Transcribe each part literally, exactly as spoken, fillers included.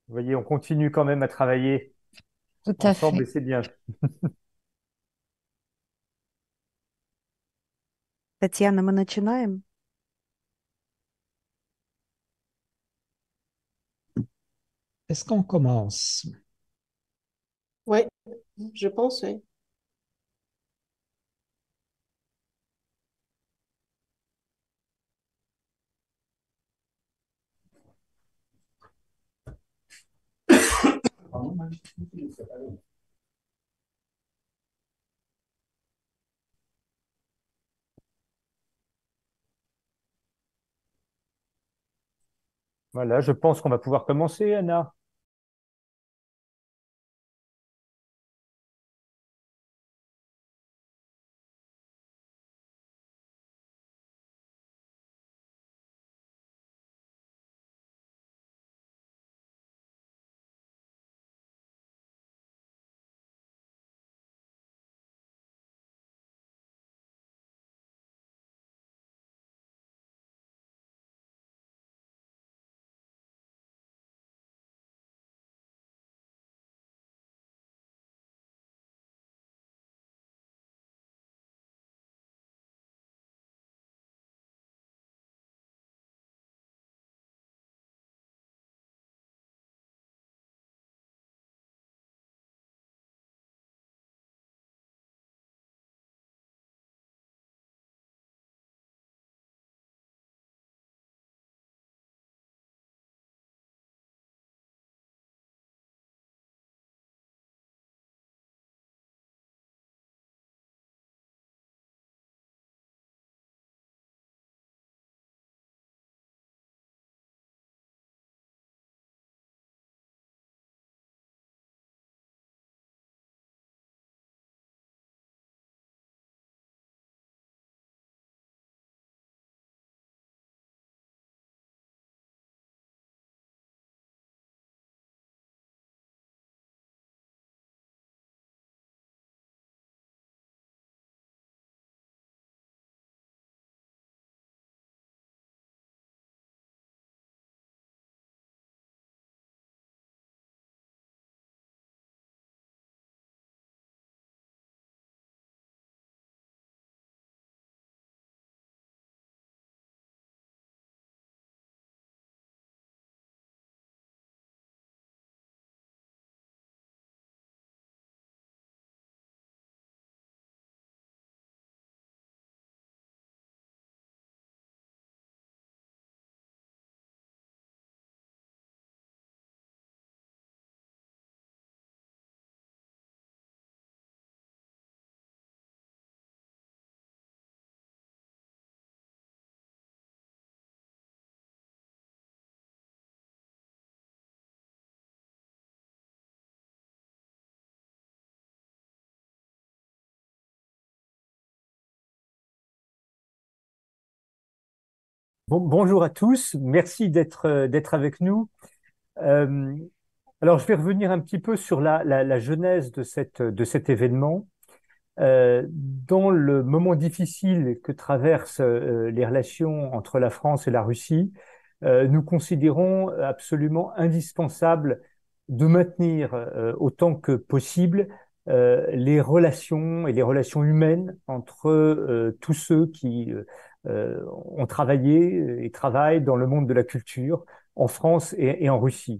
Vous voyez, on continue quand même à travailler Tout à ensemble et fait. c'est bien. Татьяна, мы начинаем? Est-ce qu'on commence? Oui, je pense, oui. Voilà, je pense qu'on va pouvoir commencer, Anna. Bon, bonjour à tous, merci d'être euh, d'être avec nous. Euh, alors, je vais revenir un petit peu sur la, la, la genèse de cette, de cet événement. Euh, dans le moment difficile que traversent euh, les relations entre la France et la Russie, euh, nous considérons absolument indispensable de maintenir euh, autant que possible euh, les relations et les relations humaines entre euh, tous ceux qui euh, ont travaillé et travaillent dans le monde de la culture en France et, et en Russie.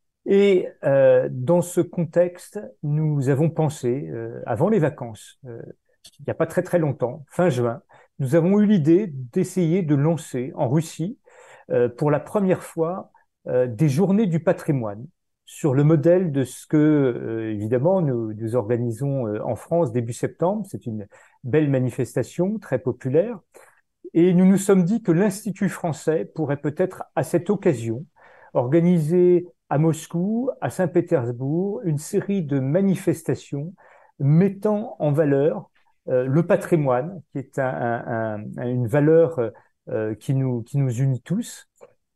Et euh, dans ce contexte, nous avons pensé, euh, avant les vacances, euh, il n'y a pas très très longtemps, fin juin, nous avons eu l'idée d'essayer de lancer en Russie, euh, pour la première fois, euh, des journées du patrimoine, sur le modèle de ce que, euh, évidemment, nous, nous organisons euh, en France début septembre. C'est une belle manifestation, très populaire. Et nous nous sommes dit que l'Institut français pourrait peut-être, à cette occasion, organiser à Moscou, à Saint-Pétersbourg, une série de manifestations mettant en valeur euh, le patrimoine, qui est un, un, un, une valeur euh, qui, nous, qui nous unit tous.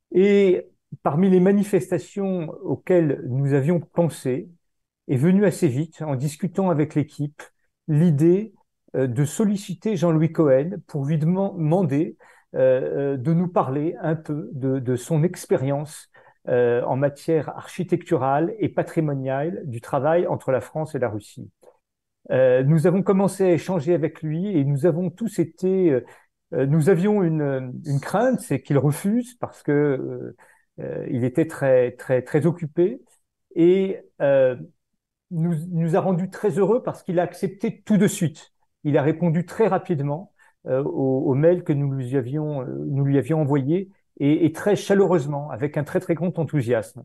Et parmi les manifestations auxquelles nous avions pensé, est venue assez vite, en discutant avec l'équipe, l'idée euh, de solliciter Jean-Louis Cohen pour lui demander euh, euh, de nous parler un peu de, de son expérience euh, en matière architecturale et patrimoniale du travail entre la France et la Russie. Euh, nous avons commencé à échanger avec lui et nous avons tous été, euh, nous avions une, une crainte, c'est qu'il refuse parce que euh, euh, il était très très très occupé et euh, nous nous a rendu très heureux parce qu'il a accepté tout de suite. Il a répondu très rapidement euh, au, au mail que nous lui avions euh, nous lui avions envoyé et, et très chaleureusement avec un très très grand enthousiasme.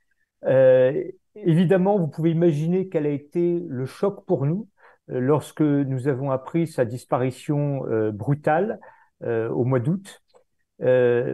Euh, Évidemment, vous pouvez imaginer quel a été le choc pour nous euh, lorsque nous avons appris sa disparition euh, brutale euh, au mois d'août. Euh,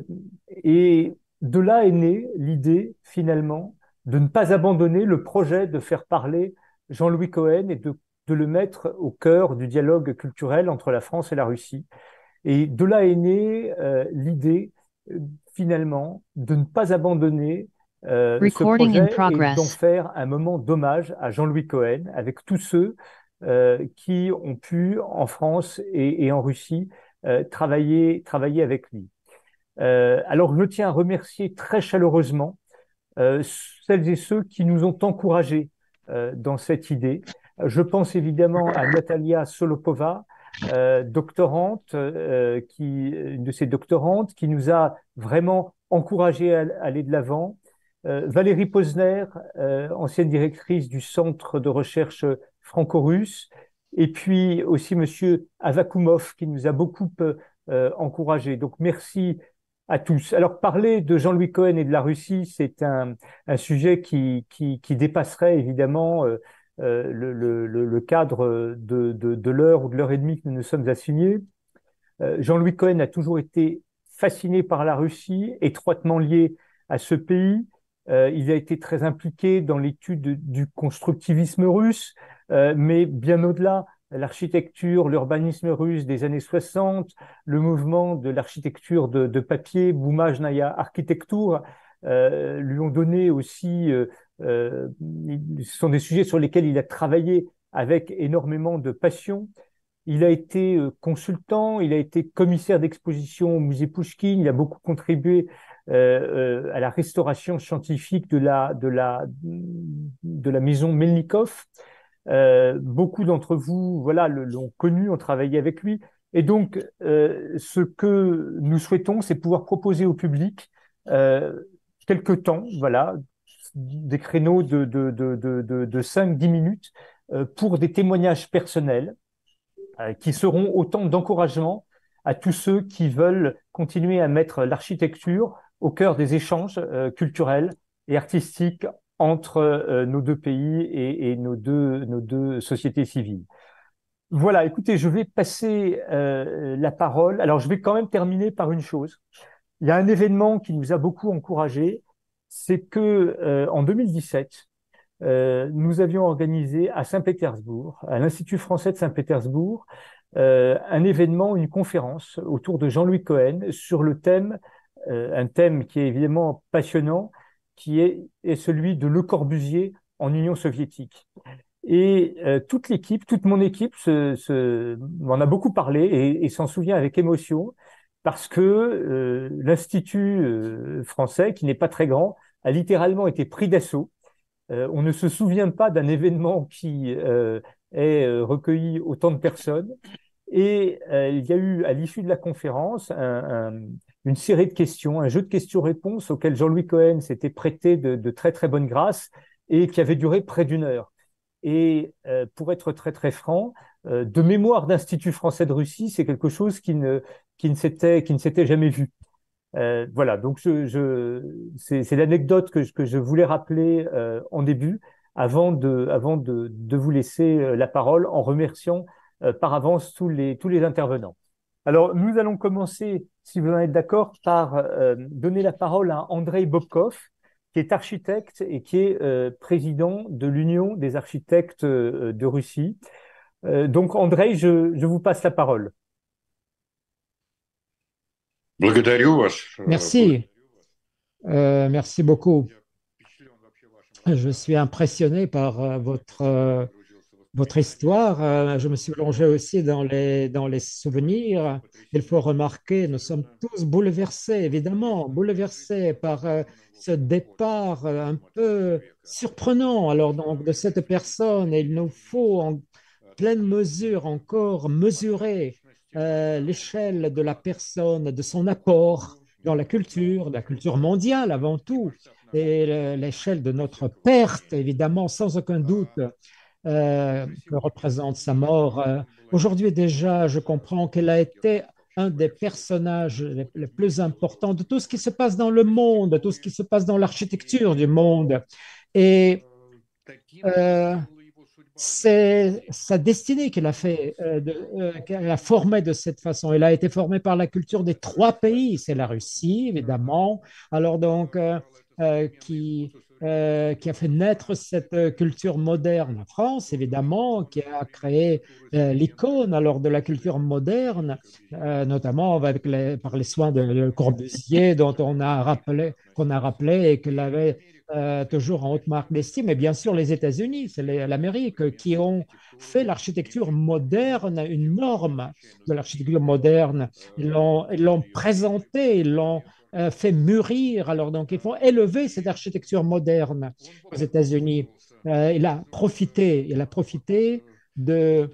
et de là est née l'idée, finalement, de ne pas abandonner le projet de faire parler Jean-Louis Cohen et de, de le mettre au cœur du dialogue culturel entre la France et la Russie. Et de là est née euh, l'idée, euh, finalement, de ne pas abandonner euh, ce Recording in projet et d'en progress. faire un moment d'hommage à Jean-Louis Cohen avec tous ceux euh, qui ont pu, en France et, et en Russie, euh, travailler, travailler avec lui. Euh, alors, je tiens à remercier très chaleureusement euh, celles et ceux qui nous ont encouragés euh, dans cette idée. Je pense évidemment à Natalia Solopova, euh, doctorante, euh, qui, une de ces doctorantes, qui nous a vraiment encouragés à, à aller de l'avant. Euh, Valérie Posner, euh, ancienne directrice du Centre de recherche franco-russe, et puis aussi Monsieur Avakumov, qui nous a beaucoup euh, encouragés. Donc merci à tous. Alors, parler de Jean-Louis Cohen et de la Russie, c'est un, un sujet qui, qui, qui dépasserait évidemment euh, euh, le, le, le cadre de, de, de l'heure ou de l'heure et demie que nous nous sommes assignés. Euh, Jean-Louis Cohen a toujours été fasciné par la Russie, étroitement lié à ce pays. Euh, il a été très impliqué dans l'étude du constructivisme russe, euh, mais bien au-delà, l'architecture, l'urbanisme russe des années soixante, le mouvement de l'architecture de, de papier, Bumajnaya Architecture, euh, lui ont donné aussi, euh, euh, ce sont des sujets sur lesquels il a travaillé avec énormément de passion. Il a été euh, consultant, il a été commissaire d'exposition au musée Pouchkine, il a beaucoup contribué euh, euh, à la restauration scientifique de la, de la, de la maison Melnikov. Euh, beaucoup d'entre vous voilà, l'ont connu, ont travaillé avec lui. Et donc, euh, ce que nous souhaitons, c'est pouvoir proposer au public euh, quelques temps, voilà, des créneaux de, de, de, de, de, de cinq dix minutes euh, pour des témoignages personnels euh, qui seront autant d'encouragement à tous ceux qui veulent continuer à mettre l'architecture au cœur des échanges euh, culturels et artistiques entre euh, nos deux pays et, et nos, deux, nos deux sociétés civiles. Voilà, écoutez, je vais passer euh, la parole. Alors, je vais quand même terminer par une chose. Il y a un événement qui nous a beaucoup encouragés, c'est que euh, en deux mille dix-sept, euh, nous avions organisé à Saint-Pétersbourg, à l'Institut français de Saint-Pétersbourg, euh, un événement, une conférence autour de Jean-Louis Cohen sur le thème, euh, un thème qui est évidemment passionnant, qui est, est celui de Le Corbusier en Union soviétique. Et euh, toute l'équipe, toute mon équipe se, se, m'en a beaucoup parlé et, et s'en souvient avec émotion parce que euh, l'Institut euh, français, qui n'est pas très grand, a littéralement été pris d'assaut. Euh, on ne se souvient pas d'un événement qui euh, ait euh, recueilli autant de personnes. Et euh, il y a eu, à l'issue de la conférence, un, un, une série de questions, un jeu de questions-réponses auquel Jean-Louis Cohen s'était prêté de, de très très bonne grâce et qui avait duré près d'une heure. Et euh, pour être très très franc, euh, de mémoire d'Institut français de Russie, c'est quelque chose qui ne, qui ne s'était qui ne s'était jamais vu. Euh, voilà, donc je, je, c'est, c'est l'anecdote que je, que je voulais rappeler euh, en début, avant de, avant de, de vous laisser euh, la parole en remerciant euh, par avance tous les, tous les intervenants. Alors, nous allons commencer, si vous en êtes d'accord, par euh, donner la parole à Andrei Bobkov, qui est architecte et qui est euh, président de l'Union des architectes euh, de Russie. Euh, donc, Andrei, je, je vous passe la parole. Merci, euh, merci beaucoup. Je suis impressionné par euh, votre, euh, votre histoire. Euh, je me suis plongé aussi dans les, dans les souvenirs. Il faut remarquer, nous sommes tous bouleversés, évidemment, bouleversés par euh, ce départ euh, un peu surprenant alors donc de cette personne. Et il nous faut en pleine mesure encore mesurer euh, l'échelle de la personne, de son apport dans la culture, la culture mondiale avant tout, et le- l'échelle de notre perte, évidemment, sans aucun doute, euh, que représente sa mort. Euh, Aujourd'hui déjà, je comprends qu'elle a été un des personnages les, les plus importants de tout ce qui se passe dans le monde, de tout ce qui se passe dans l'architecture du monde. Et euh, c'est sa destinée qu'elle a fait, euh, de- euh, qu'elle a formée de cette façon. Elle a été formée par la culture des trois pays. C'est la Russie, évidemment. Alors donc, euh, euh, qui, euh, qui a fait naître cette euh, culture moderne. La France, évidemment, qui a créé euh, l'icône alors de la culture moderne, euh, notamment avec les, par les soins de, de Corbusier, dont on a rappelé, qu'on a rappelé et qu'elle avait euh, toujours en haute marque d'estime, et bien sûr les États-Unis, c'est les- l'Amérique qui ont fait l'architecture moderne, une norme de l'architecture moderne. Ils l'ont, ils l'ont présentée, ils l'ont euh, fait mûrir. Alors donc, ils font élever cette architecture moderne aux États-Unis. Euh, il a profité, il a profité de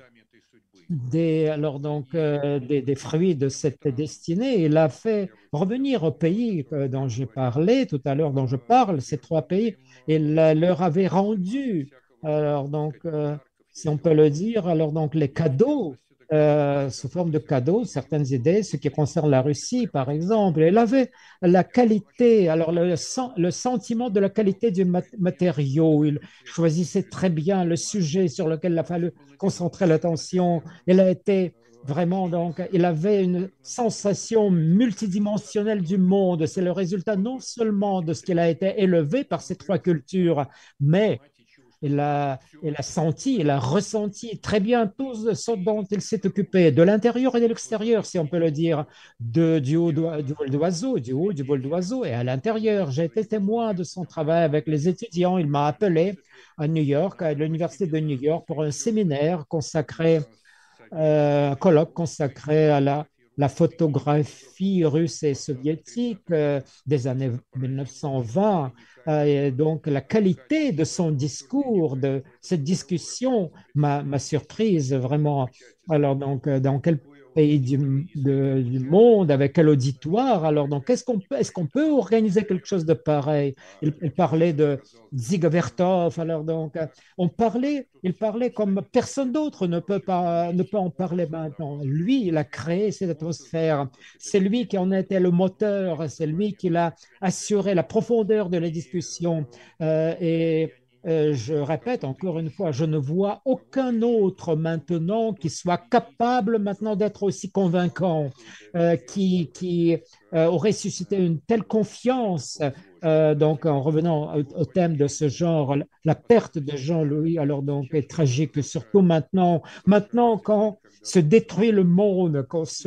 des, alors donc, euh, des, des fruits de cette destinée. Il a fait revenir au pays euh, dont j'ai parlé tout à l'heure, dont je parle, ces trois pays, il euh, leur avait rendu, alors donc, euh, si on peut le dire, alors donc les cadeaux, euh, sous forme de cadeaux, certaines idées, ce qui concerne la Russie, par exemple. Il avait la qualité, alors le, sen- le sentiment de la qualité du mat- matériau. Il choisissait très bien le sujet sur lequel il a fallu concentrer l'attention. Il a été vraiment, donc, il avait une sensation multidimensionnelle du monde. C'est le résultat non seulement de ce qu'il a été élevé par ces trois cultures, mais il a, il a senti, il a ressenti très bien tout ce dont il s'est occupé, de l'intérieur et de l'extérieur, si on peut le dire, de, du haut d'oi- du vol d'oiseau, du haut du vol d'oiseau et à l'intérieur. J'ai été témoin de son travail avec les étudiants. Il m'a appelé à New York, à l'Université de New York, pour un séminaire consacré euh, un colloque consacré à la, la photographie russe et soviétique euh, des années mille neuf cent vingt. Euh, et donc, la qualité de son discours, de cette discussion m'a m'a surprise vraiment. Alors, donc, euh, dans quel pays du, de- du monde, avec quel auditoire? Alors, donc, est-ce qu'on peut, est-ce qu'on peut organiser quelque chose de pareil? Il, il parlait de Ziga Vertov. Alors, donc, euh, on parlait, il parlait comme personne d'autre ne peut pas, ne peut en parler maintenant. Lui, il a créé cette atmosphère. C'est lui qui en était le moteur. C'est lui qui l'a assuré la profondeur de la discussion. Euh, et euh, je répète encore une fois, je ne vois aucun autre maintenant qui soit capable maintenant d'être aussi convaincant, euh, qui, qui euh, aurait suscité une telle confiance. Euh, donc, en revenant au, au thème de ce genre, la, la perte de Jean-Louis, alors donc, est tragique, surtout maintenant, maintenant quand se détruit le monde, quand se,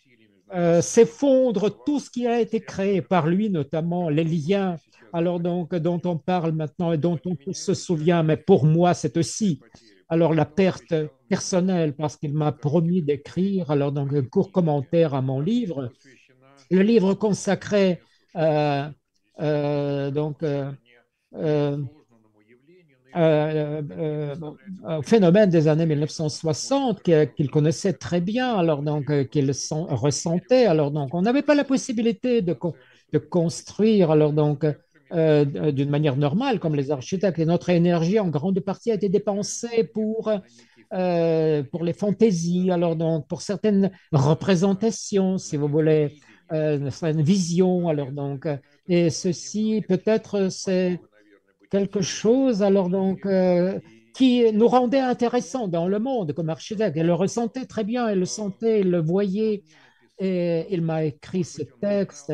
euh, s'effondre tout ce qui a été créé par lui, notamment les liens, alors donc, dont on parle maintenant et dont on se souvient, mais pour moi, c'est aussi alors la perte personnelle, parce qu'il m'a promis d'écrire, alors donc, un court commentaire à mon livre, le livre consacré euh, euh, donc, euh, euh, euh, euh, euh, au phénomène des années mille neuf cent soixante que- qu'il connaissait très bien, alors donc euh, qu'il sen- ressentait. Alors donc on n'avait pas la possibilité de, con- de construire alors donc euh, d'une manière normale comme les architectes. Et notre énergie en grande partie a été dépensée pour euh, pour les fantaisies, alors donc pour certaines représentations, si vous voulez, euh, certaines visions. Alors donc et ceci peut-être c'est quelque chose alors donc euh, qui nous rendait intéressants dans le monde comme architecte. Elle le ressentait très bien, elle le sentait, elle le voyait. Et il m'a écrit ce texte.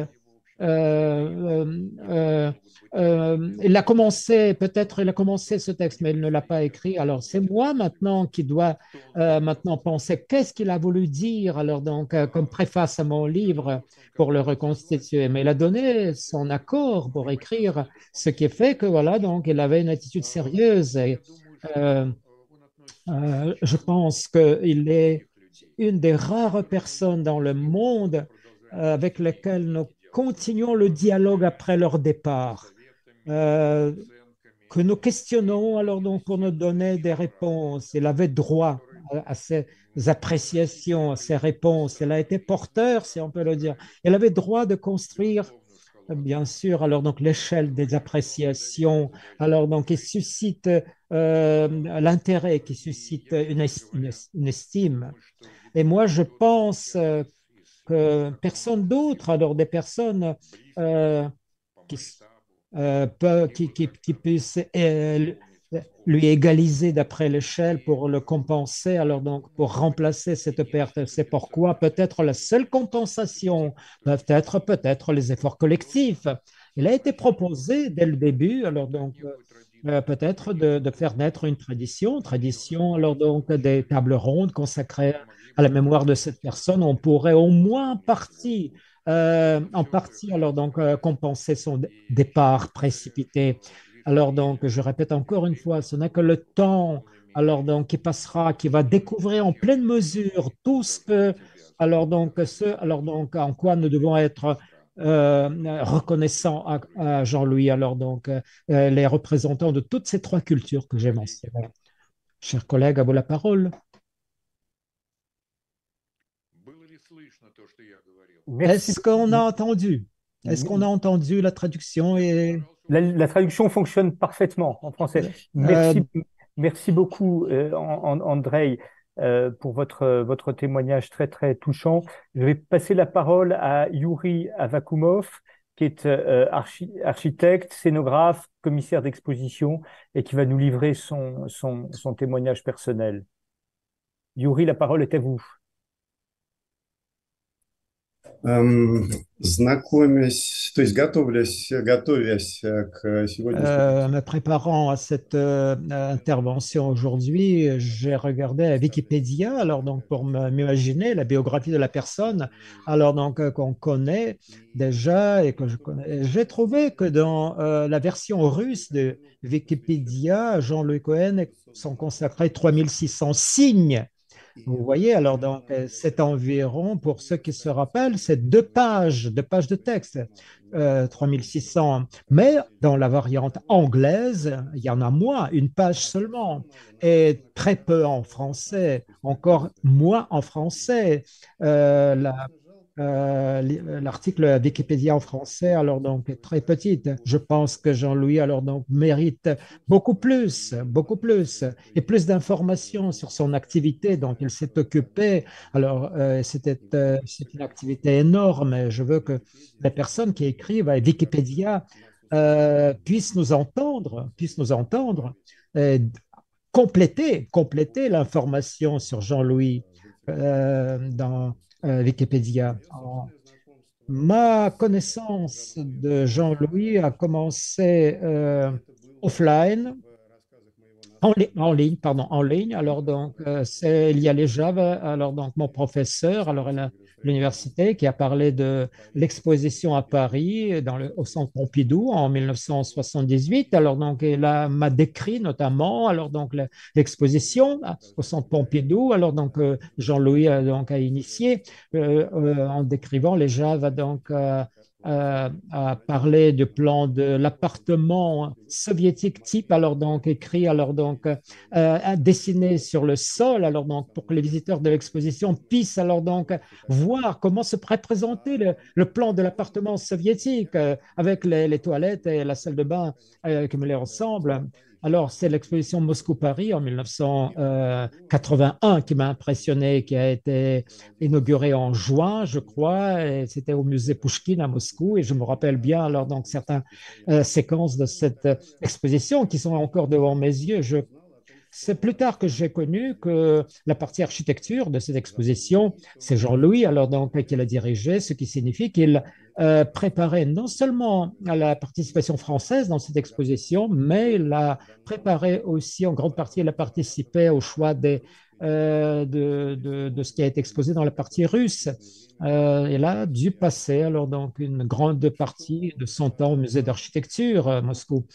Euh, euh, euh, euh, il a commencé, peut-être il a commencé ce texte, mais il ne l'a pas écrit. Alors c'est moi maintenant qui dois euh, maintenant penser qu'est-ce qu'il a voulu dire alors donc euh, comme préface à mon livre pour le reconstituer. Mais il a donné son accord pour écrire, ce qui fait que voilà donc il avait une attitude sérieuse et euh, Euh, je pense qu'il est une des rares personnes dans le monde euh, avec lesquelles nous continuons le dialogue après leur départ, euh, que nous questionnons alors donc pour nous donner des réponses. Il avait droit à, à ces appréciations, à ces réponses. Il a été porteur, si on peut le dire. Il avait droit de construire bien sûr, alors donc l'échelle des appréciations, alors donc qui suscite euh, l'intérêt, qui suscite une, es- une es- une estime. Et moi, je pense euh, que personne d'autre, alors des personnes euh, qui, euh, peut- qui, qui, qui puissent euh, lui égaliser d'après l'échelle pour le compenser, alors donc pour remplacer cette perte. C'est pourquoi peut-être la seule compensation peuvent être peut-être les efforts collectifs. Il a été proposé dès le début, alors donc euh, euh, peut-être de, de faire naître une tradition, tradition alors donc des tables rondes consacrées à la mémoire de cette personne. On pourrait au moins en partie, euh, en partie alors donc euh, compenser son d- départ précipité. Alors donc, je répète encore une fois, ce n'est que le temps alors donc qui passera, qui va découvrir en pleine mesure tout ce que alors donc ce alors donc en quoi nous devons être euh, reconnaissants à, à Jean-Louis, alors donc euh, les représentants de toutes ces trois cultures que j'ai mentionnées. Chers collègues, à vous la parole. Merci. Est-ce qu'on a entendu? Est-ce qu'on a entendu la traduction et La, la traduction fonctionne parfaitement en français. euh, Merci, merci beaucoup, euh, An- An- Andrei, euh, pour votre, votre témoignage très, très touchant. Je vais passer la parole à Yuri Avakumov, qui est euh, archi- architecte, scénographe, commissaire d'exposition et qui va nous livrer son, son, son témoignage personnel. Yuri, la parole est à vous. Эм, знакомясь, то есть готовлясь, готовясь э, к сегодняшнему. Euh, me préparant à cette euh, intervention aujourd'hui, j'ai regardé la Wikipédia, alors donc pour me- m'imaginer la biographie de la personne, alors donc euh, qu'on connaît déjà et que je connais. J'ai trouvé que dans euh, la version russe de Wikipédia, Jean-Louis Cohen sont consacrés trois mille six cents signes. Vous voyez, alors donc, euh, c'est environ, pour ceux qui se rappellent, c'est deux pages, deux pages de texte, euh, trois mille six cents. Mais dans la variante anglaise, il y en a moins, une page seulement, et très peu en français, encore moins en français. Euh, la euh, l'article Wikipédia en français, alors donc est très petite. Je pense que Jean-Louis, alors donc, mérite beaucoup plus, beaucoup plus, et plus d'informations sur son activité dont il s'est occupé. Alors, euh, c'était, euh, c'est une activité énorme. Je veux que les personnes qui écrivent à Wikipédia euh, puissent nous entendre, puissent nous entendre, euh, compléter, compléter l'information sur Jean-Louis euh, dans euh, Wikipédia. En- Ma connaissance de Jean-Louis a commencé euh, offline, en, li- en ligne, pardon, en ligne. Alors donc, euh, c'est il y a les Java. Alors donc, mon professeur, alors à la- l'université, qui a parlé de l'exposition à Paris, dans le, au Centre Pompidou en mille neuf cent soixante-dix-huit. Alors donc, il a- m'a décrit notamment, alors donc la- l'exposition à- au Centre Pompidou. Alors donc, euh, Jean-Louis a donc a initié euh, euh, en décrivant les Java donc. euh, euh, a parlé du plan de l'appartement soviétique type, alors donc écrit, alors donc euh, dessiné sur le sol, alors donc pour que les visiteurs de l'exposition puissent alors donc voir comment se présenter le, le plan de l'appartement soviétique euh, avec les, les, toilettes et la salle de bain euh, accumulées ensemble. Alors, c'est l'exposition Moscou-Paris en mille neuf cent quatre-vingt-un qui m'a impressionné, qui a été inaugurée en juin, je crois, et c'était au musée Pouchkine à Moscou. Et je me rappelle bien alors donc certaines euh, séquences de cette euh, exposition qui sont encore devant mes yeux. Je c'est plus tard que j'ai connu que la partie architecture de cette exposition, c'est Jean-Louis, alors donc, qui l'a dirigée, ce qui signifie qu'il euh, préparait non seulement la participation française dans cette exposition, mais il a préparé aussi en grande partie, il a participé au choix des, euh, de, de, de, ce qui a été exposé dans la partie russe. Euh, il a dû passer alors donc une grande partie de son temps au musée d'architecture à Moscou.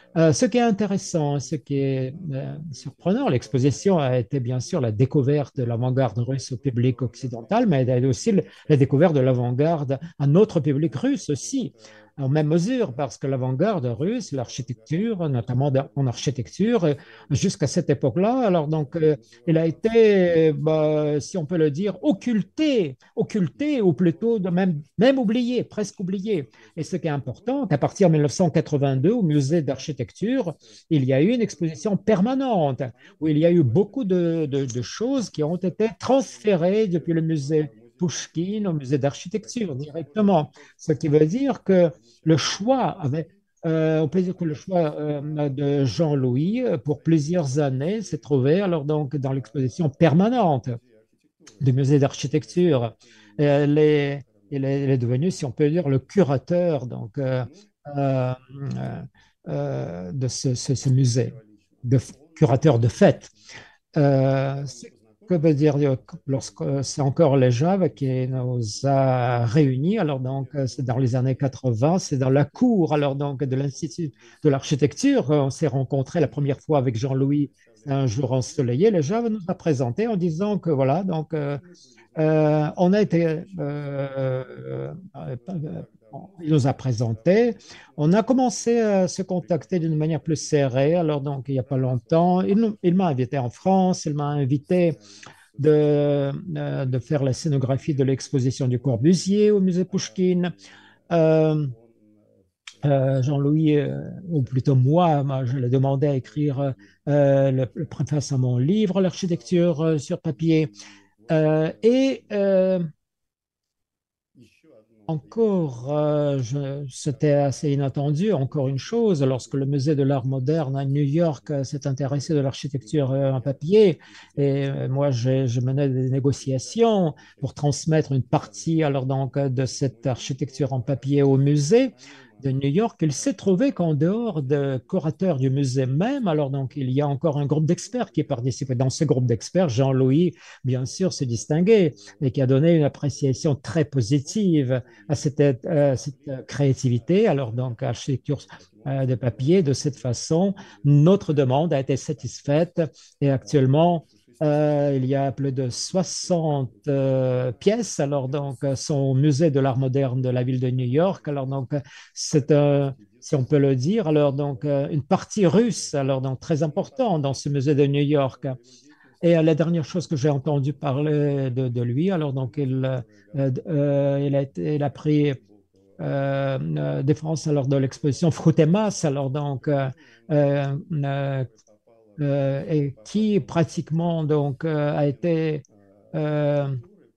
Euh, ce qui est intéressant, ce qui est euh, surprenant, l'exposition a été bien sûr la découverte de l'avant-garde russe au public occidental, mais elle a été aussi le- la découverte de l'avant-garde à notre public russe aussi, en même mesure, parce que l'avant-garde russe, l'architecture, notamment dans- en architecture, euh, jusqu'à cette époque-là, alors donc, euh, il a été, bah, si on peut le dire, occulté, occulté, ou plutôt de même, même oublié, presque oublié. Et ce qui est important, qu'à partir de mille neuf cent quatre-vingt-deux, au musée d'architecture, il y a eu une exposition permanente où il y a eu beaucoup de, de- de choses qui ont été transférées depuis le musée Pouchkine au musée d'architecture directement. Ce qui veut dire que le choix avait, euh, on peut dire que le choix euh, de Jean-Louis euh, pour plusieurs années s'est trouvé alors donc dans l'exposition permanente du musée d'architecture. Et Elle est, elle est, elle est devenue, si on peut dire, le curateur donc, euh, euh, euh, de ce, ce- ce musée, de curateur de fête. Euh, ce que veut dire euh, lorsque c'est encore les Javes qui nous a réunis, alors donc euh, c'est dans les années quatre-vingts, c'est dans la cour alors donc de l'Institut de l'architecture, on s'est rencontrés la première fois avec Jean-Louis un jour ensoleillé, les Javes nous a présenté en disant que voilà donc euh, euh, on a été, euh, euh, euh, il nous a présenté. On a commencé à se contacter d'une manière plus serrée. Alors, donc, il n'y a pas longtemps, il, nous- il m'a invité en France, il m'a invité de, euh, de faire la scénographie de l'exposition du Corbusier au musée Pouchkine. Euh, euh, Jean-Louis, euh, ou plutôt moi, moi, je l'ai demandé à écrire euh, le, le préface à mon livre, l'architecture euh, sur papier. Euh, et euh, encore, euh, je- c'était assez inattendu. Encore une chose, lorsque le musée de l'art moderne à New York euh, s'est intéressé de l'architecture euh, en papier, et euh, moi, j'ai- je menais des négociations pour transmettre une partie alors donc euh, de cette architecture en papier au musée de New York. Il s'est trouvé qu'en dehors de curateurs du musée même, alors donc il y a encore un groupe d'experts qui participait. Dans ce groupe d'experts, Jean-Louis, bien sûr, se distinguait et qui a donné une appréciation très positive à cette, euh, cette créativité. Alors, donc, architecture euh, de papier, de cette façon, notre demande a été satisfaite et actuellement, euh, il y a plus de soixante euh, pièces. Alors, donc, euh, sont au musée de l'art moderne de la ville de New York. Alors, donc, euh, c'est un, si on peut le dire, alors, donc, euh, une partie russe, alors, donc, très importante dans ce musée de New York. Et euh, la dernière chose que j'ai entendu parler de, de lui, alors donc il, euh, euh, il a, été- il a pris euh, euh, défense alors de l'exposition Frutemas, alors donc euh, euh, euh, euh, et qui pratiquement donc euh, a été euh,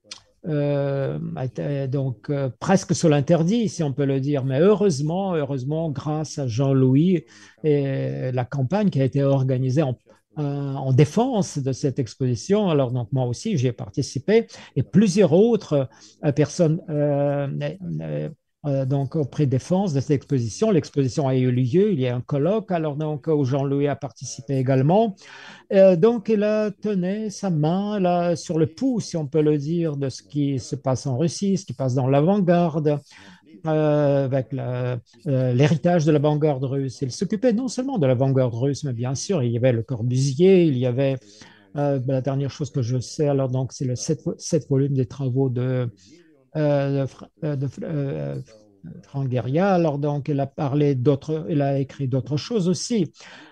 euh, a été donc euh, presque sous l'interdit, si on peut le dire. Mais heureusement, heureusement, grâce à Jean-Louis et la campagne qui a été organisée en, euh, en défense de cette exposition. Alors, donc, moi aussi, j'y ai participé et plusieurs autres euh, personnes euh, euh, euh, donc, au prix de défense de cette exposition. L'exposition a eu lieu, il y a un colloque, alors donc, où Jean-Louis a participé également. Euh, donc, il a tenu sa main là, sur le pouls, si on peut le dire, de ce qui se passe en Russie, ce qui passe dans l'avant-garde, euh, avec la- euh, l'héritage de l'avant-garde russe. Il s'occupait non seulement de l'avant-garde russe, mais bien sûr, il y avait le Corbusier, il y avait euh, ben, la dernière chose que je sais, alors donc, c'est le sept, sept volumes des travaux de, euh, de, Fra- euh, de, euh, Franck Guéria. Alors donc, il a parlé d'autres, il a écrit d'autres choses aussi.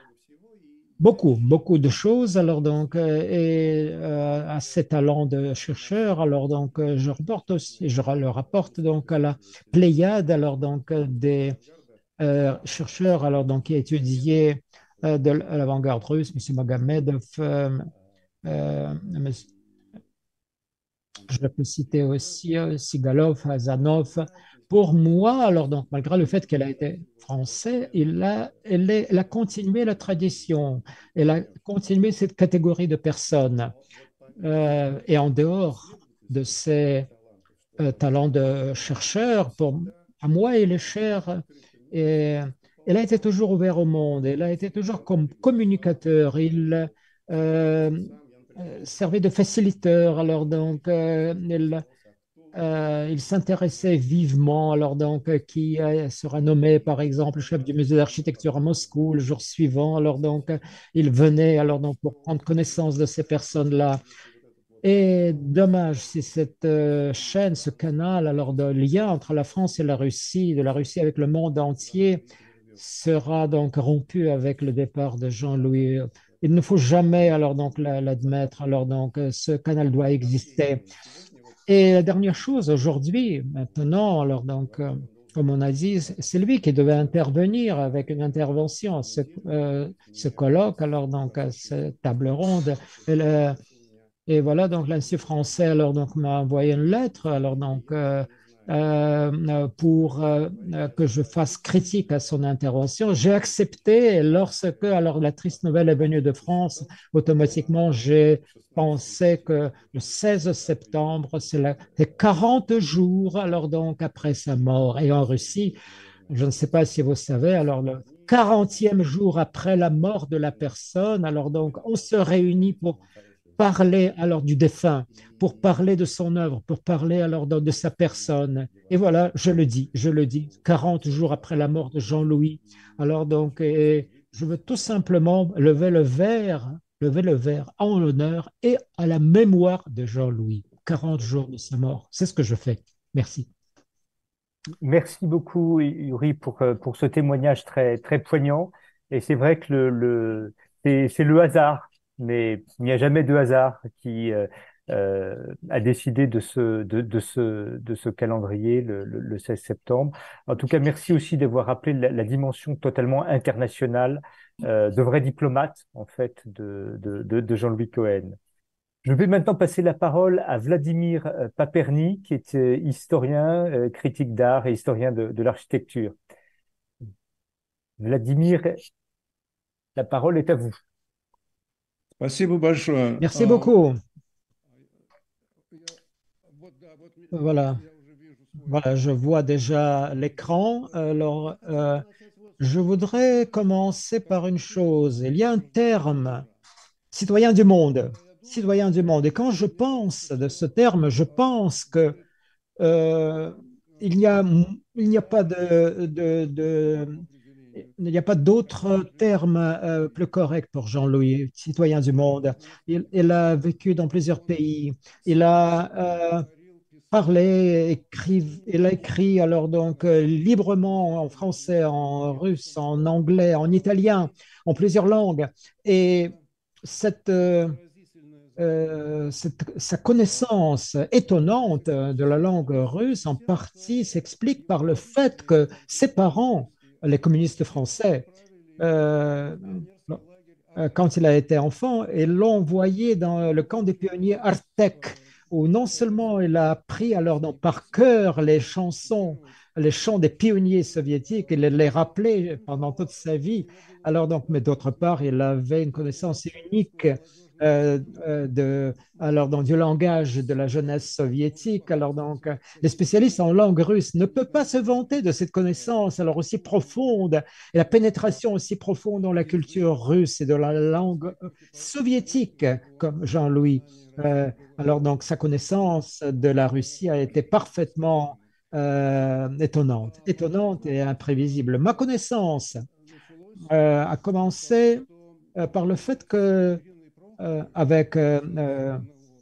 Beaucoup, beaucoup de choses. Alors donc, euh, et euh, à ces talents de chercheur, alors donc, euh, je reporte aussi, je le rapporte donc à la Pléiade, alors donc euh, des euh, chercheurs, alors donc qui étudiaient euh, de l'avant-garde russe, M. Magomedov, euh, euh, je peux citer aussi euh, Sigalov, Azanov. Pour moi, alors donc, malgré le fait qu'elle a été française, il a, elle, est- elle a continué la tradition, elle a continué cette catégorie de personnes. Euh, et en dehors de ses euh, talents de chercheur, pour, à moi, il est cher. Et elle a été toujours ouverte au monde, elle a été toujours comme communicateur. Il euh, euh, servait de facilitateur. Alors, donc, euh, elle Euh, il s'intéressait vivement, alors donc, euh, qui euh, sera nommé, par exemple, chef du musée d'architecture à Moscou le jour suivant. Alors donc, euh, il venait alors donc pour prendre connaissance de ces personnes-là. Et dommage si cette euh, chaîne, ce canal, alors de lien entre la France et la Russie, de la Russie avec le monde entier, sera donc rompu avec le départ de Jean-Louis. Il ne faut jamais alors donc la- l'admettre. Alors donc, euh, ce canal doit exister. Et la dernière chose, aujourd'hui, maintenant, alors donc, euh, comme on a dit, c'est lui qui devait intervenir avec une intervention, ce, euh, ce colloque, alors donc, à cette table ronde. Et, le- et voilà, donc l'Institut français alors donc m'a envoyé une lettre, alors donc euh, euh, pour euh, euh, que je fasse critique à son intervention. J'ai accepté et lorsque alors la triste nouvelle est venue de France, automatiquement j'ai pensé que le seize septembre, c'est la- c'est quarante jours alors donc après sa mort. Et en Russie, je ne sais pas si vous savez, alors le quarantième jour après la mort de la personne, alors donc on se réunit pour parler alors du défunt, pour parler de son œuvre, pour parler alors de, de sa personne. Et voilà, je le dis, je le dis, quarante jours après la mort de Jean-Louis. Alors donc, et je veux tout simplement lever le verre, lever le verre en l'honneur et à la mémoire de Jean-Louis. quarante jours de sa mort, c'est ce que je fais. Merci. Merci beaucoup, Yuri, pour, euh, pour ce témoignage très, très poignant. Et c'est vrai que le, le, c'est, c'est le hasard, mais il n'y a jamais de hasard qui euh, euh, a décidé de ce, de, de ce, de ce calendrier, le, le, le seize septembre. En tout cas, merci aussi d'avoir rappelé la, la dimension totalement internationale euh, de vrai diplomate, en fait, de, de, de, de Jean-Louis Cohen. Je vais maintenant passer la parole à Vladimir euh, Paperny, qui est euh, historien, euh, critique d'art et historien de, de l'architecture. Vladimir, la parole est à vous. Спасибо большое. Merci А, beaucoup. я- вот, да, вот ми- вот Voilà, я уже вижу свой voilà, je vois déjà l'écran. Alors, euh, je voudrais commencer par une chose. Il y a un terme citoyen du monde, citoyen du monde. Et quand je pense de ce terme, je pense que euh, il n'y a, il n'y a pas de, de, de- il n'y a pas d'autre terme euh, plus correct pour Jean-Louis, citoyen du monde. Il, il a vécu dans plusieurs pays. Il a euh, parlé, écrit, il a écrit alors donc euh, librement en français, en russe, en anglais, en italien, en plusieurs langues. Et cette, euh, euh, cette- sa connaissance étonnante de la langue russe, en partie, s'explique par le fait que ses parents, les communistes français, euh, euh, quand il a été enfant, et l'ont envoyé dans le camp des pionniers Artek, où non seulement il a appris alors donc, par cœur les chansons, les chants des pionniers soviétiques, il les rappelait pendant toute sa vie, alors donc, mais d'autre part, il avait une connaissance unique euh, euh, de, alors donc, du langage de la jeunesse soviétique. Alors donc, les spécialistes en langue russe ne peuvent pas se vanter de cette connaissance alors aussi profonde et la pénétration aussi profonde dans la culture russe et de la langue euh, soviétique, comme Jean-Louis. Euh, alors donc sa connaissance de la Russie a été parfaitement euh, étonnante, étonnante et imprévisible. Ma connaissance euh, a commencé euh, par le fait que euh, avec euh, euh,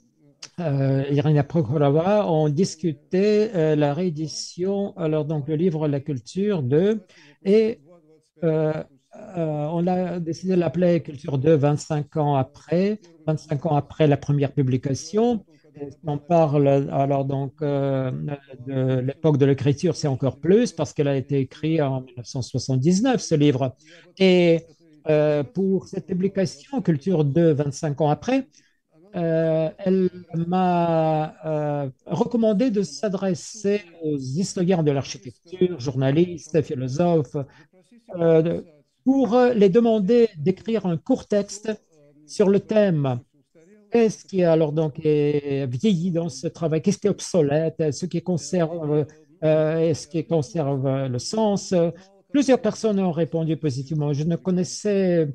euh, Irina Prokhorova, on discutait euh, la réédition, alors donc le livre La culture de, et euh, euh, on a décidé de l'appeler Culture deux vingt-cinq ans après, vingt-cinq ans après la première publication. Et si on parle alors donc euh, de l'époque de l'écriture, c'est encore plus parce qu'elle a été écrite en mille neuf cent soixante-dix-neuf, ce livre. Et euh, pour cette publication, Culture deux vingt-cinq ans après, euh, elle m'a euh, recommandé de s'adresser aux historiens de l'architecture, journalistes, philosophes, euh, de- pour euh, les demander d'écrire un court texte sur le thème. Qu'est-ce qui alors donc est vieilli dans ce travail? Qu'est-ce qui est obsolète? Ce qui conserve, euh, est-ce qui conserve euh, le sens? Plusieurs personnes ont répondu positivement. Je ne connaissais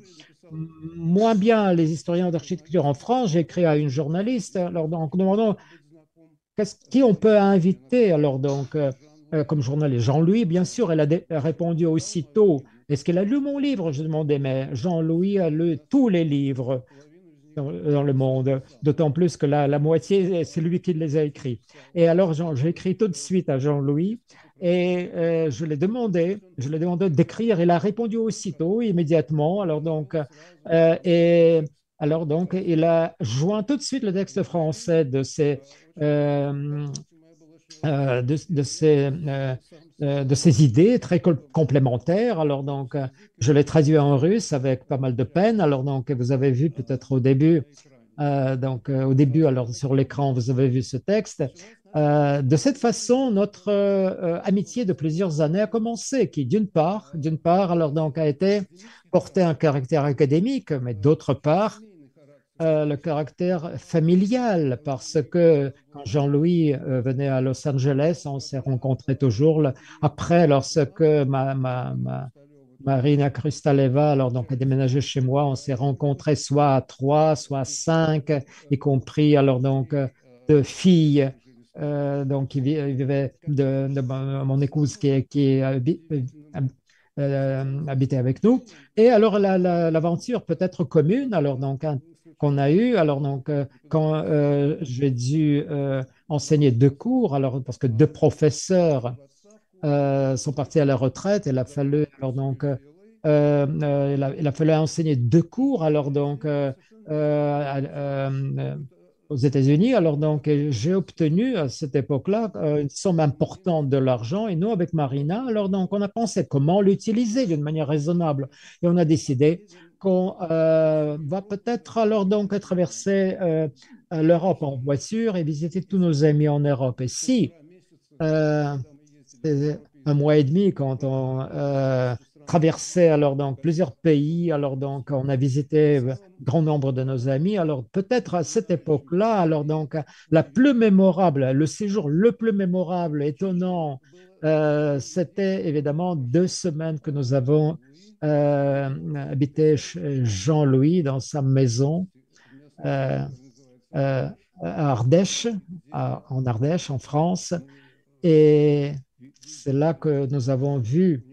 moins bien les historiens d'architecture en France. J'ai écrit à une journaliste alors, donc, demandant qu'est-ce, qui on peut inviter alors donc euh, euh, comme journaliste? Jean-Louis, bien sûr, elle a dé- répondu aussitôt. Est-ce qu'elle a lu mon livre? Je demandais, mais Jean-Louis a lu tous les livres dans, dans le monde, d'autant plus que la, la moitié, c'est lui qui les a écrits. Et alors, Jean- j'ai écrit tout de suite à Jean-Louis et euh, je l'ai demandé, je lui ai demandé d'écrire. Il a répondu aussitôt, immédiatement. Alors donc, euh, et alors donc, il a joint tout de suite le texte français de ces euh, euh, de, de ces, euh, euh, de ces idées très col- complémentaires. Alors donc, euh, je l'ai traduit en russe avec pas mal de peine. Alors donc, vous avez vu peut-être au début, euh, donc euh, au début, alors sur l'écran, vous avez vu ce texte. Euh, de cette façon, notre euh, euh, amitié de plusieurs années a commencé, qui d'une part, d'une part, alors donc a été porté un caractère académique, mais d'autre part, euh, le caractère familial, parce que quand Jean-Louis euh, venait à Los Angeles, on s'est rencontrés toujours le- après, lorsque ma, ma, ma- Marina Krustaleva, alors donc a déménagé chez moi, on s'est rencontrés soit à trois, soit à cinq, y compris alors donc euh, deux filles. Euh, donc, qui vi- vivaient de, de mon mon épouse qui, qui habi- euh, euh, habitait avec nous. Et alors, la- la- l'aventure peut être commune, alors donc, hein, qu'on a eue. Alors, donc, euh, quand euh, j'ai dû euh, enseigner deux cours, alors, parce que deux professeurs euh, sont partis à la retraite, il a fallu, alors, donc, euh, euh, il a, il a fallu enseigner deux cours, alors, donc, euh, euh, à- euh, aux États-Unis. Alors, donc, euh, j'ai obtenu à cette époque-là euh, une somme importante de l'argent et nous, avec Marina, alors, donc, on a pensé comment l'utiliser d'une manière raisonnable et on a décidé qu'on euh, va peut-être alors donc traverser euh, l'Europe en voiture et visiter tous nos amis en Europe. Et si euh, c'est un mois et demi quand on euh, traversait alors donc plusieurs pays. Alors donc on a visité un grand nombre de nos amis. Alors peut-être à cette époque-là, alors donc la plus mémorable, le séjour le plus mémorable, étonnant, euh, c'était évidemment deux semaines que nous avons euh, habité chez Jean-Louis dans sa maison euh, euh, à Ardèche, à- en Ardèche, en France. Et c'est là que nous avons vu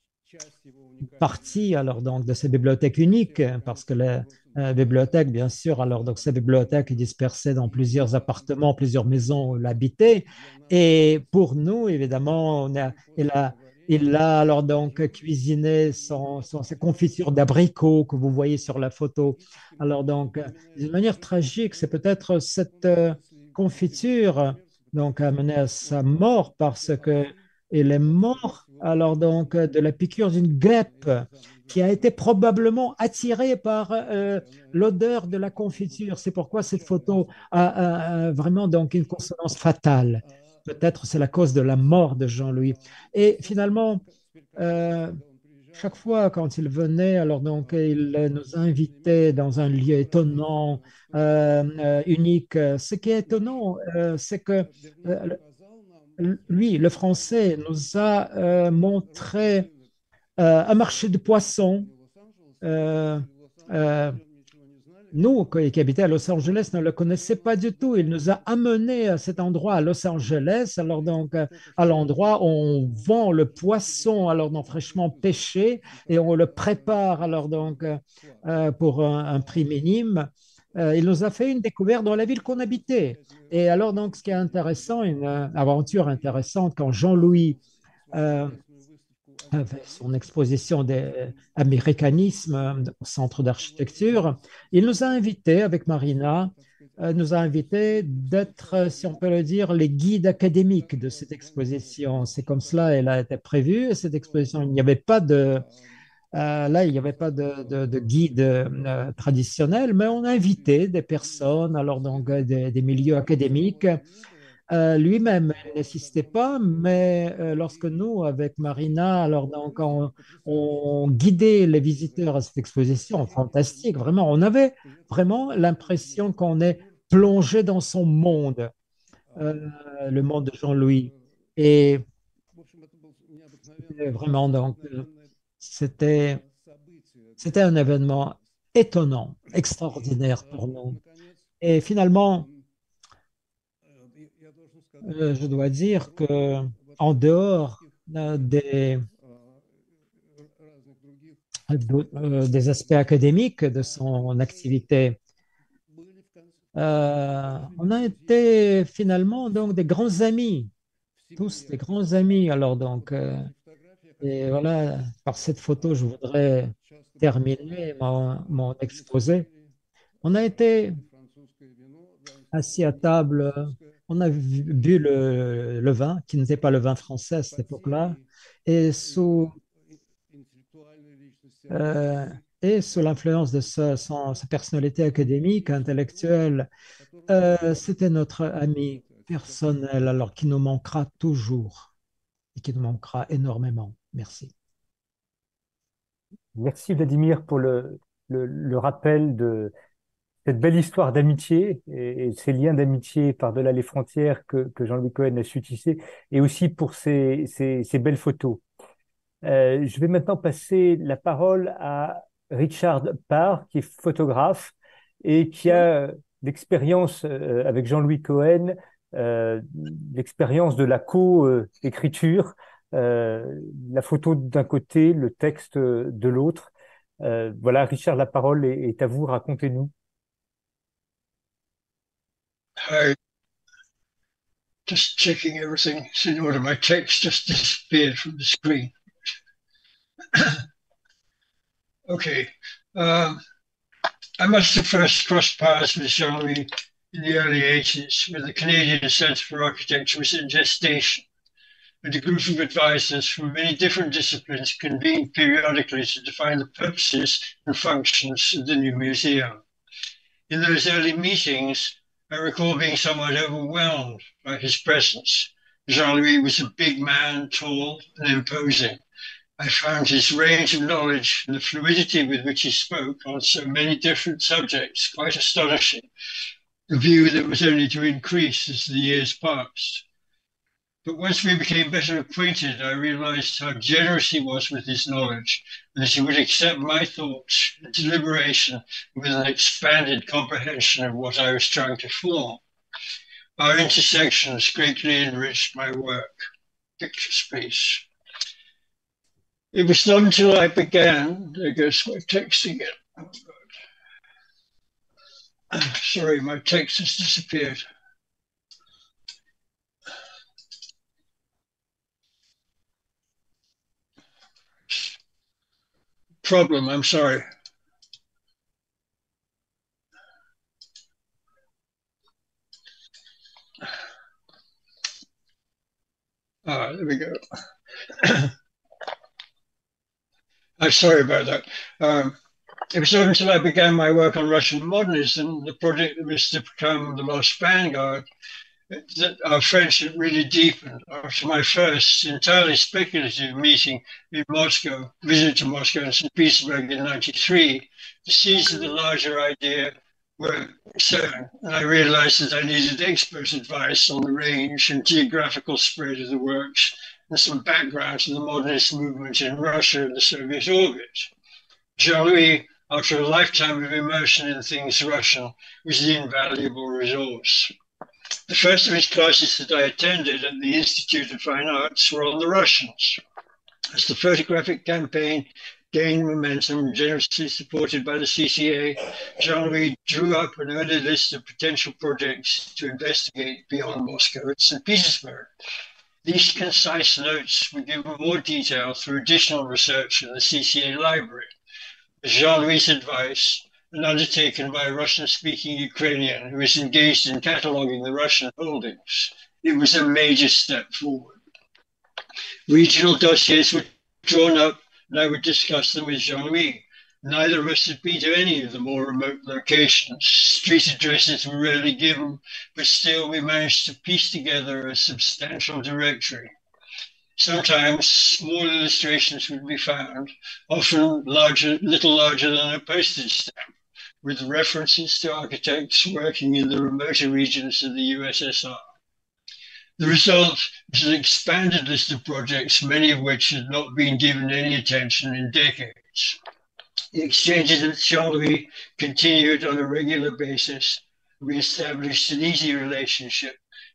une partie alors donc de ces bibliothèques uniques, parce que la euh, bibliothèque, bien sûr, alors donc ces bibliothèques est dispersée dans plusieurs appartements, plusieurs maisons où l'habiter. Et pour nous, évidemment, on a, il a, il a alors donc cuisiné son, son- ses confitures d'abricots que vous voyez sur la photo. Alors donc, euh, d'une manière tragique, c'est peut-être cette euh, confiture donc a mené à sa mort parce que il est mort alors donc de la piqûre d'une guêpe qui a été probablement attirée par euh, l'odeur de la confiture. C'est pourquoi cette photo a, a- a vraiment donc une consonance fatale. Peut-être c'est la cause de la mort de Jean-Louis. Et finalement, euh, chaque fois quand il venait, alors donc il nous invitait dans un lieu étonnant, euh, euh, unique. Ce qui est étonnant, euh, c'est que euh, lui, le Français, nous a euh, montré euh, un marché de poissons. Euh, euh, nous, qui qui habitaient à Los Angeles, ne le connaissaient pas du tout. Il nous a amenés à cet endroit à Los Angeles, alors donc euh, à l'endroit où on vend le poisson, alors donc fraîchement pêché, et on le prépare alors donc euh, euh, pour un, un prix minime. Euh, il nous a fait une découverte dans la ville qu'on habitait. Et alors donc, ce qui est intéressant, une euh, aventure intéressante, quand Jean-Louis euh, avec son exposition d'américanisme au centre d'architecture, il nous a invités, avec Marina, euh, nous a invités d'être, si on peut le dire, les guides académiques de cette exposition. C'est comme cela, elle a été prévue, cette exposition. Il n'y avait pas de, euh, là, il n'y avait pas de, de, de guide euh, traditionnel, mais on a invité des personnes, alors donc euh, des, des milieux académiques. Euh, lui-même n'insistait pas, mais euh, lorsque nous, avec Marina, alors donc on, on guidait les visiteurs à cette exposition fantastique, vraiment, on avait vraiment l'impression qu'on est plongé dans son monde, euh, le monde de Jean-Louis. Et c'était vraiment donc, euh, c'était, c'était un événement étonnant, extraordinaire pour nous. Et finalement, Euh, je dois dire que en dehors euh, des, d'au- euh, des aspects académiques de son activité, euh, on a été finalement donc des grands amis, tous des grands amis. Alors donc, euh, et voilà, par cette photo, je voudrais terminer mon, mon exposé. On a été assis à table, euh, on a vu- bu le, le vin, qui n'était pas le vin français à cette époque-là, et sous, euh, et sous l'influence de sa, son- sa personnalité académique, intellectuelle, euh, c'était notre ami personnel, alors qui nous manquera toujours et qui nous manquera énormément. Merci. Merci Vladimir pour le, le, le rappel de cette belle histoire d'amitié et, et ces liens d'amitié par-delà les frontières que, que Jean-Louis Cohen a su tisser, et aussi pour ces, ces, ces belles photos. Euh, je vais maintenant passer la parole à Richard Parr, qui est photographe et qui Oui. a l'expérience euh, avec Jean-Louis Cohen, euh, l'expérience de la co-écriture, euh, la photo d'un côté, le texte de l'autre. Euh, voilà, Richard, la parole est, est à vous, racontez-nous. Hi, just checking everything's in order. My text just disappeared from the screen. Okay. Um, I must have first crossed paths with Jean-Louis in the early eighties, when the Canadian Centre for Architecture was in gestation, and a group of advisors from many different disciplines convened periodically to define the purposes and functions of the new museum. In those early meetings, I recall being somewhat overwhelmed by his presence. Jean-Louis was a big man, tall and imposing. I found his range of knowledge and the fluidity with which he spoke on so many different subjects quite astonishing, a view that was only to increase as the years passed. But once we became better acquainted, I realized how generous he was with his knowledge, and that he would accept my thoughts and deliberation with an expanded comprehension of what I was trying to form. Our intersections greatly enriched my work. Picture space. It was not until I began, there goes my text again. Oh, sorry, my text has disappeared. Problem, I'm sorry. Ah, there we go. I'm sorry about that. Um, it was not until I began my work on Russian modernism, the project that was to become the Lost Vanguard, that our friendship really deepened after my first entirely speculative meeting in Moscow, visit to Moscow and Saint Petersburg in ninety-three. The seeds of the larger idea were sown, and I realized that I needed expert advice on the range and geographical spread of the works and some background to the modernist movement in Russia and the Soviet orbit. Jean-Louis, after a lifetime of immersion in things Russian, was the invaluable resource. The first of his classes that I attended at the Institute of Fine Arts were on the Russians. As the photographic campaign gained momentum, generously supported by the C C A, Jean-Louis drew up an early list of potential projects to investigate beyond Moscow and Saint Petersburg. These concise notes were given more detail through additional research in the C C A library. Jean-Louis' advice, and undertaken by a Russian-speaking Ukrainian who is engaged in cataloging the Russian holdings, it was a major step forward. Regional dossiers were drawn up, and I would discuss them with Jean-Louis. Neither of us had been to any of the more remote locations. Street addresses were rarely given, but still we managed to piece together a substantial directory. Sometimes small illustrations would be found, often larger, little larger than a postage stamp, with references to architects working in the remoter regions of the U S S R. The result was an expanded list of projects, many of which had not been given any attention in decades. The exchanges with Jean-Louis continued on a regular basis. We established an easy relationship,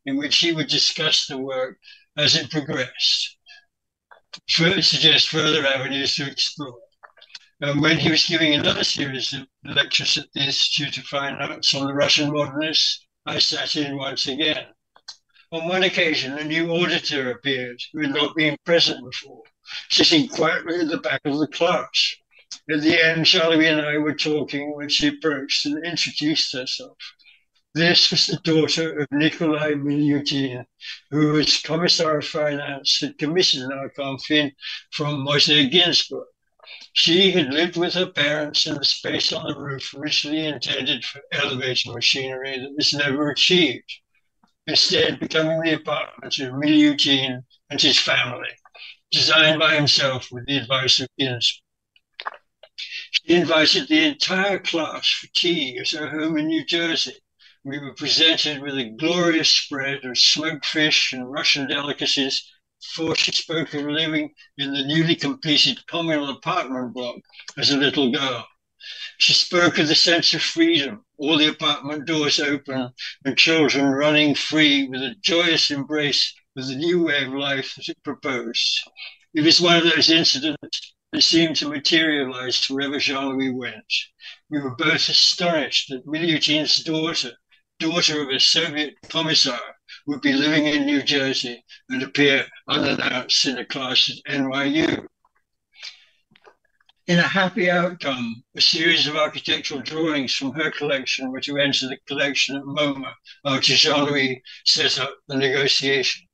in which he would discuss the work as it progressed, further suggest further avenues to explore. And when he was giving another series of lectures at the Institute of Fine Arts on the Russian modernists, I sat in once again. On one occasion, a new auditor appeared who had not been present before, sitting quietly at the back of the class. At the end, Charlie and I were talking when she approached and introduced herself. This was the daughter of Nikolai Milyutin, who, as Commissar of Finance, had commissioned our confin from Moshe Ginsburg. She had lived with her parents in the space on the roof originally intended for elevator machinery that was never achieved, instead becoming the apartment of Milyutin and his family, designed by himself with the advice of Ginsburg. She invited the entire class for tea at her home in New Jersey. We were presented with a glorious spread of smoked fish and Russian delicacies before she spoke of living in the newly completed communal apartment block as a little girl. She spoke of the sense of freedom, all the apartment doors open and children running free with a joyous embrace of the new way of life that it proposed. It was one of those incidents that seemed to materialize wherever Jean-Louis went. We were both astonished that Milyutin's daughter, daughter of a Soviet commissar, would be living in New Jersey and appear unannounced in a class at N Y U. In a happy outcome, a series of architectural drawings from her collection were to enter the collection at MoMA after Jean-Louis set up the negotiations.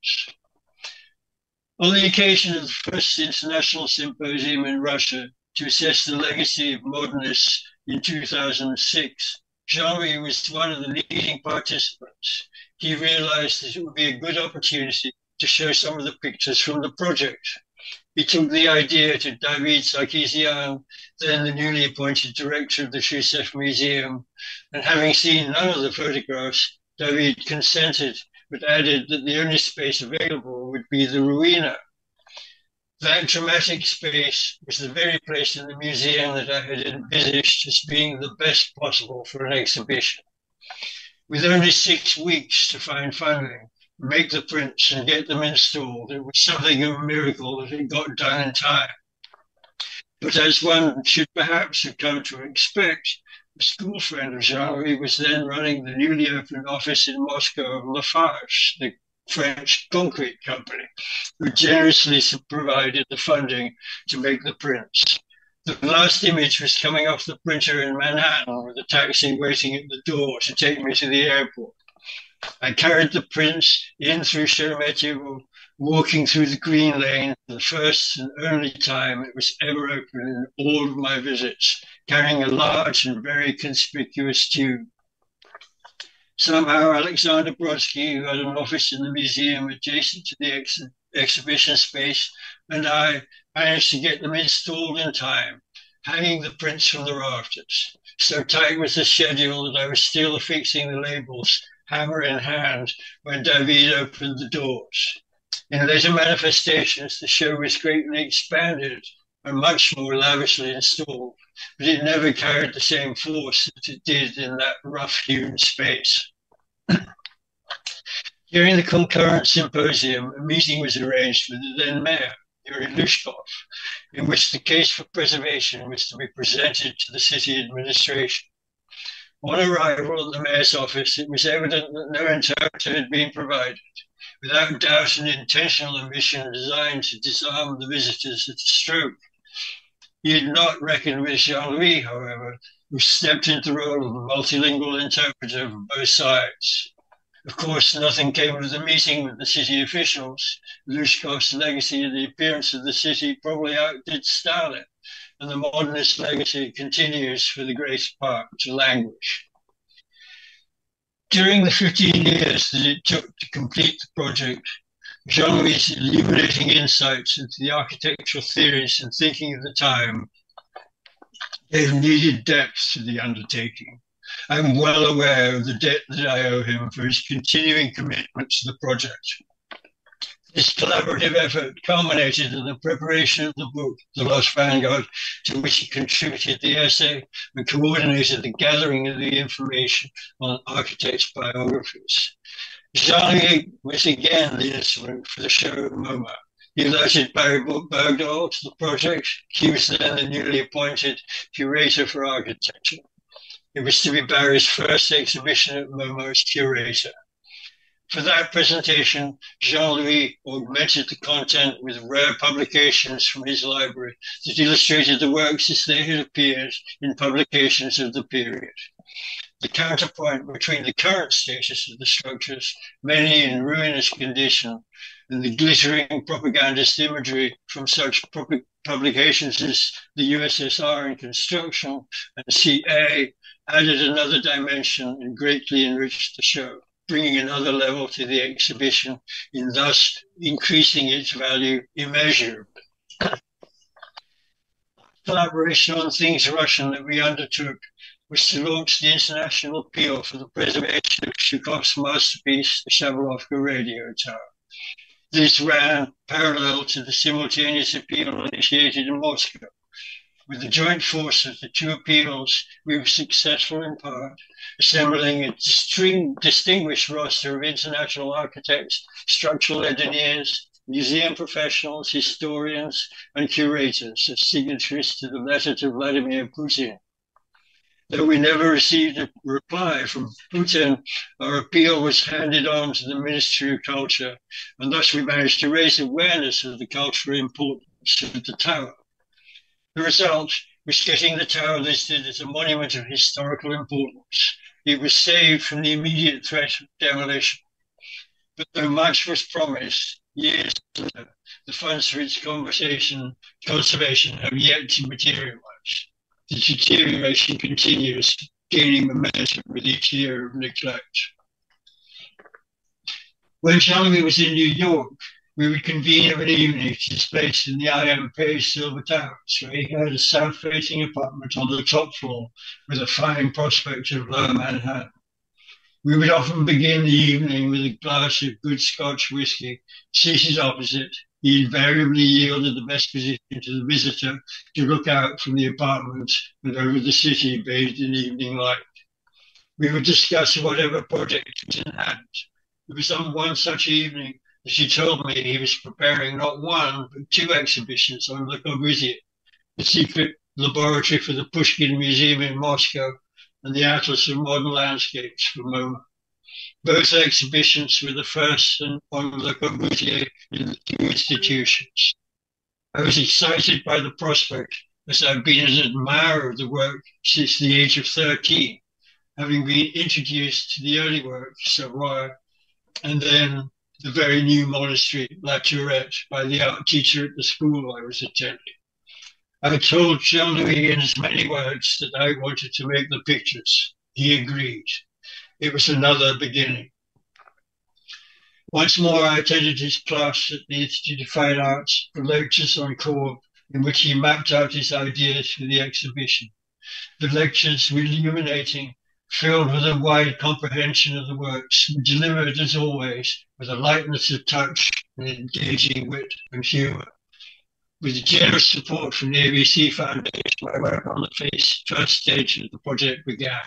On the occasion of the first international symposium in Russia to assess the legacy of modernists in two thousand six, Jean-Louis was one of the leading participants. He realized that it would be a good opportunity to show some of the pictures from the project. He took the idea to David Sarkisian, then the newly appointed director of the Shusef Museum, and having seen none of the photographs, David consented, but added that the only space available would be the Ruina. That dramatic space was the very place in the museum that I had envisaged as being the best possible for an exhibition. With only six weeks to find funding, make the prints and get them installed, it was something of a miracle that it got done in time. But as one should perhaps have come to expect, a school friend of Jean-Louis was then running the newly opened office in Moscow of Lafarge, the French concrete company, who generously provided the funding to make the prints. The last image was coming off the printer in Manhattan with a taxi waiting at the door to take me to the airport. I carried the prints in through Sheremetyevo, walking through the green lane for the first and only time it was ever open in all of my visits, carrying a large and very conspicuous tube. Somehow Alexander Brodsky, who had an office in the museum adjacent to the ex exhibition space, and I managed to get them installed in time, hanging the prints from the rafters. So tight was the schedule that I was still affixing the labels, hammer in hand, when David opened the doors. In later manifestations, the show was greatly expanded and much more lavishly installed, but it never carried the same force that it did in that rough-hewn space. During the concurrent symposium, a meeting was arranged with the then mayor, Yuri Lushkov, in which the case for preservation was to be presented to the city administration. On arrival at the mayor's office, it was evident that no interpreter had been provided, without doubt an intentional omission designed to disarm the visitors at a stroke. He had not reckoned with Jean-Louis, however, who stepped into the role of a multilingual interpreter for both sides. Of course, nothing came of the meeting with the city officials. Lushkov's legacy of the appearance of the city probably outdid Stalin, and the modernist legacy continues for the greater part to languish. During the fifteen years that it took to complete the project, Jean-Louis' illuminating insights into the architectural theories and thinking of the time gave needed depth to the undertaking. I'm well aware of the debt that I owe him for his continuing commitment to the project. This collaborative effort culminated in the preparation of the book, The Lost Vanguard, to which he contributed the essay and coordinated the gathering of the information on architects' biographies. Jean-Louis was again the instrument for the show at MoMA. He alerted Barry Bergdahl to the project. He was then the newly appointed curator for architecture. It was to be Barry's first exhibition at MoMA as curator. For that presentation, Jean-Louis augmented the content with rare publications from his library that illustrated the works as they had appeared in publications of the period. The counterpoint between the current status of the structures, many in ruinous condition, and the glittering propagandist imagery from such publications as the U S S R in Construction and C A added another dimension and greatly enriched the show, bringing another level to the exhibition and thus increasing its value immeasurably. Collaboration on Things Russian that we undertook was to launch the international appeal for the preservation of Chekhov's masterpiece, the Shabarovka Radio Tower. This ran parallel to the simultaneous appeal initiated in Moscow. With the joint force of the two appeals, we were successful in part, assembling a distinguished roster of international architects, structural engineers, museum professionals, historians, and curators as signatories to the letter to Vladimir Putin. Though we never received a reply from Putin, our appeal was handed on to the Ministry of Culture, and thus we managed to raise awareness of the cultural importance of the tower. The result was getting the tower listed as a monument of historical importance. It was saved from the immediate threat of demolition. But though much was promised, years later, the funds for its conservation, conservation have yet to materialize. The deterioration continues, gaining momentum with each year of neglect. When Jean-Louis was in New York, we would convene of an evening at his place in the I M Page Silver Towers, where he had a south-facing apartment on the top floor with a fine prospect of lower Manhattan. We would often begin the evening with a glass of good Scotch whiskey. Seated opposite, he invariably yielded the best position to the visitor to look out from the apartment and over the city bathed in evening light. We would discuss whatever project was in hand. It was on one such evening that he told me he was preparing not one, but two exhibitions on Le Corbusier, the secret laboratory for the Pushkin Museum in Moscow and the Atlas of Modern Landscapes for MoMA. Both exhibitions were the first on Le Corbusier in the two institutions. I was excited by the prospect, as I've been an admirer of the work since the age of thirteen, having been introduced to the early work, Savoy, and then the very new monastery, La Tourette, by the art teacher at the school I was attending. I told Jean-Louis in as many words that I wanted to make the pictures. He agreed. It was another beginning. Once more, I attended his class at the Institute of Fine Arts for lectures on Corb, in which he mapped out his ideas for the exhibition. The lectures were illuminating, filled with a wide comprehension of the works, and delivered, as always, with a lightness of touch and engaging wit and humour. With generous support from the A B C Foundation, my work on the face, first stage of the project began.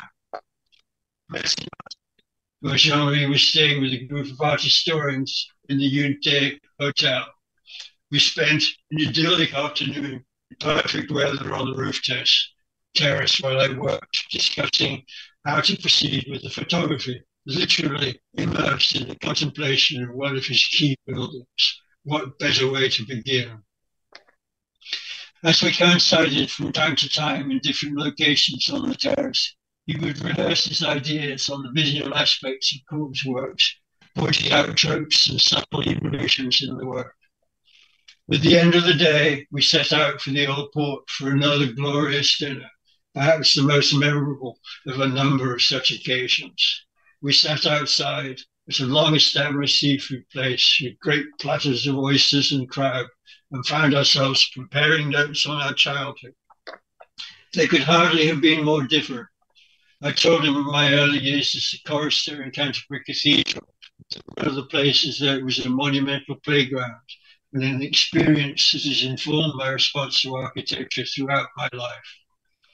Where Jean-Louis was staying with a group of art historians in the Unité Hotel. We spent an idyllic afternoon in perfect weather on the roof terrace, terrace while I worked, discussing how to proceed with the photography, literally immersed in the contemplation of one of his key buildings. What better way to begin? As we coincided from time to time in different locations on the terrace, he would rehearse his ideas on the visual aspects of Corb's works, pointing out tropes and subtle evolutions in the work. At the end of the day, we set out for the Old Port for another glorious dinner, perhaps the most memorable of a number of such occasions. We sat outside at a long-established seafood place with great platters of oysters and crab, and found ourselves comparing notes on our childhood. They could hardly have been more different. I told him of my early years as a chorister in Canterbury Cathedral, one of the places that it was a monumental playground, and an experience that has informed my response to architecture throughout my life.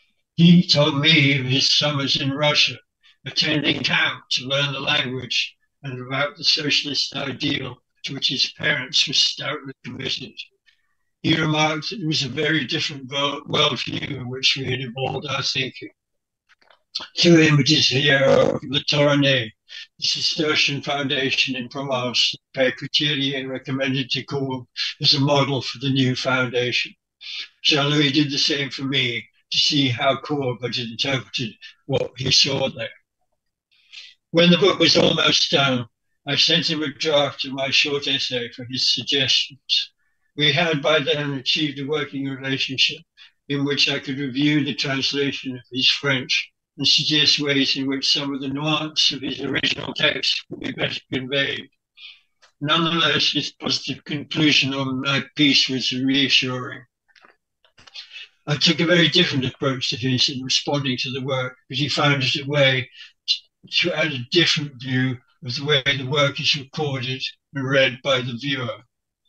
He told me of his summers in Russia, attending camp to learn the language, and about the socialist ideal to which his parents were stoutly committed. He remarked that it was a very different worldview in which we had evolved our thinking. Two images here of Le Tournay, the Cistercian foundation in Provence, Père Couturier recommended to Cour as a model for the new foundation. Jean-Louis did the same for me to see how Cour had interpreted what he saw there. When the book was almost done, I sent him a draft of my short essay for his suggestions. We had by then achieved a working relationship in which I could review the translation of his French and suggest ways in which some of the nuance of his original text would be better conveyed. Nonetheless, his positive conclusion on my piece was reassuring. I took a very different approach to his in responding to the work, because he found it a way to add a different view of the way the work is recorded and read by the viewer.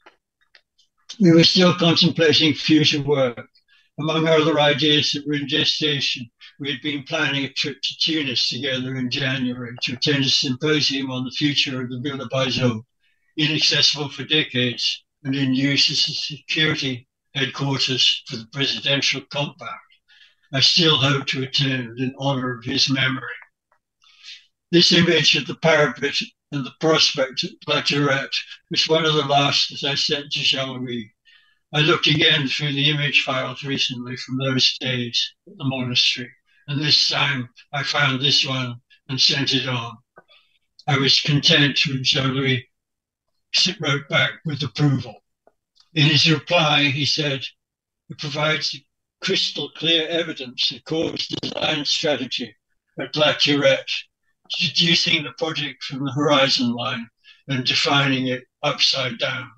We were still contemplating future work. Among other ideas that were in gestation, we had been planning a trip to Tunis together in January to attend a symposium on the future of the Villa Baizot, inaccessible for decades and in use as a security headquarters for the presidential compact. I still hope to attend in honor of his memory. This image of the parapet and the prospect at La Tourette was one of the last that I sent to Jean-Louis. I looked again through the image files recently from those days at the monastery, and this time I found this one and sent it on. I was content when Jean-Louis wrote back with approval. In his reply, he said, it provides crystal clear evidence of Cour's design strategy at La Tourette, deducing the project from the horizon line and defining it upside down.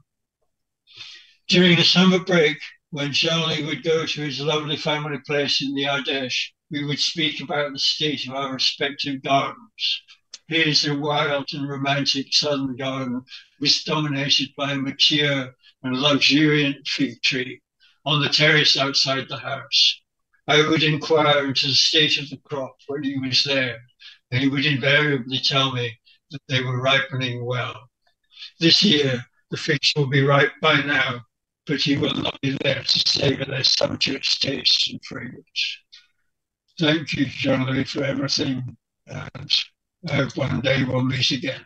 During the summer break, when Jean-Louis would go to his lovely family place in the Ardèche, we would speak about the state of our respective gardens. His, a wild and romantic southern garden, was dominated by a mature and luxuriant fig tree on the terrace outside the house. I would inquire into the state of the crop when he was there, and he would invariably tell me that they were ripening well. This year, the figs will be ripe by now, but he will not be there to savor their sumptuous taste and fragrance. Thank you, Jean-Louis, for everything, and I hope one day we'll meet again.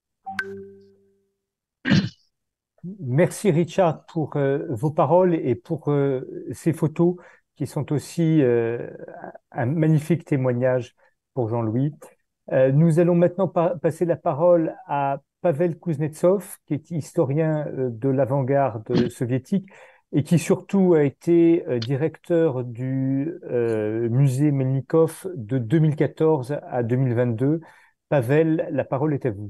Merci Richard pour euh, vos paroles et pour euh, ces photos qui sont aussi euh, un magnifique témoignage pour Jean-Louis. Euh, nous allons maintenant pa passer la parole à Pavel Kuznetsov, qui est historien euh, de l'avant-garde soviétique et qui surtout a été euh, directeur du euh, musée Melnikov de deux mille quatorze à deux mille vingt-deux. Pavel, la parole est à vous.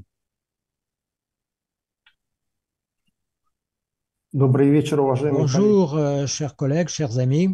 Bonjour, euh, chers collègues, chers amis.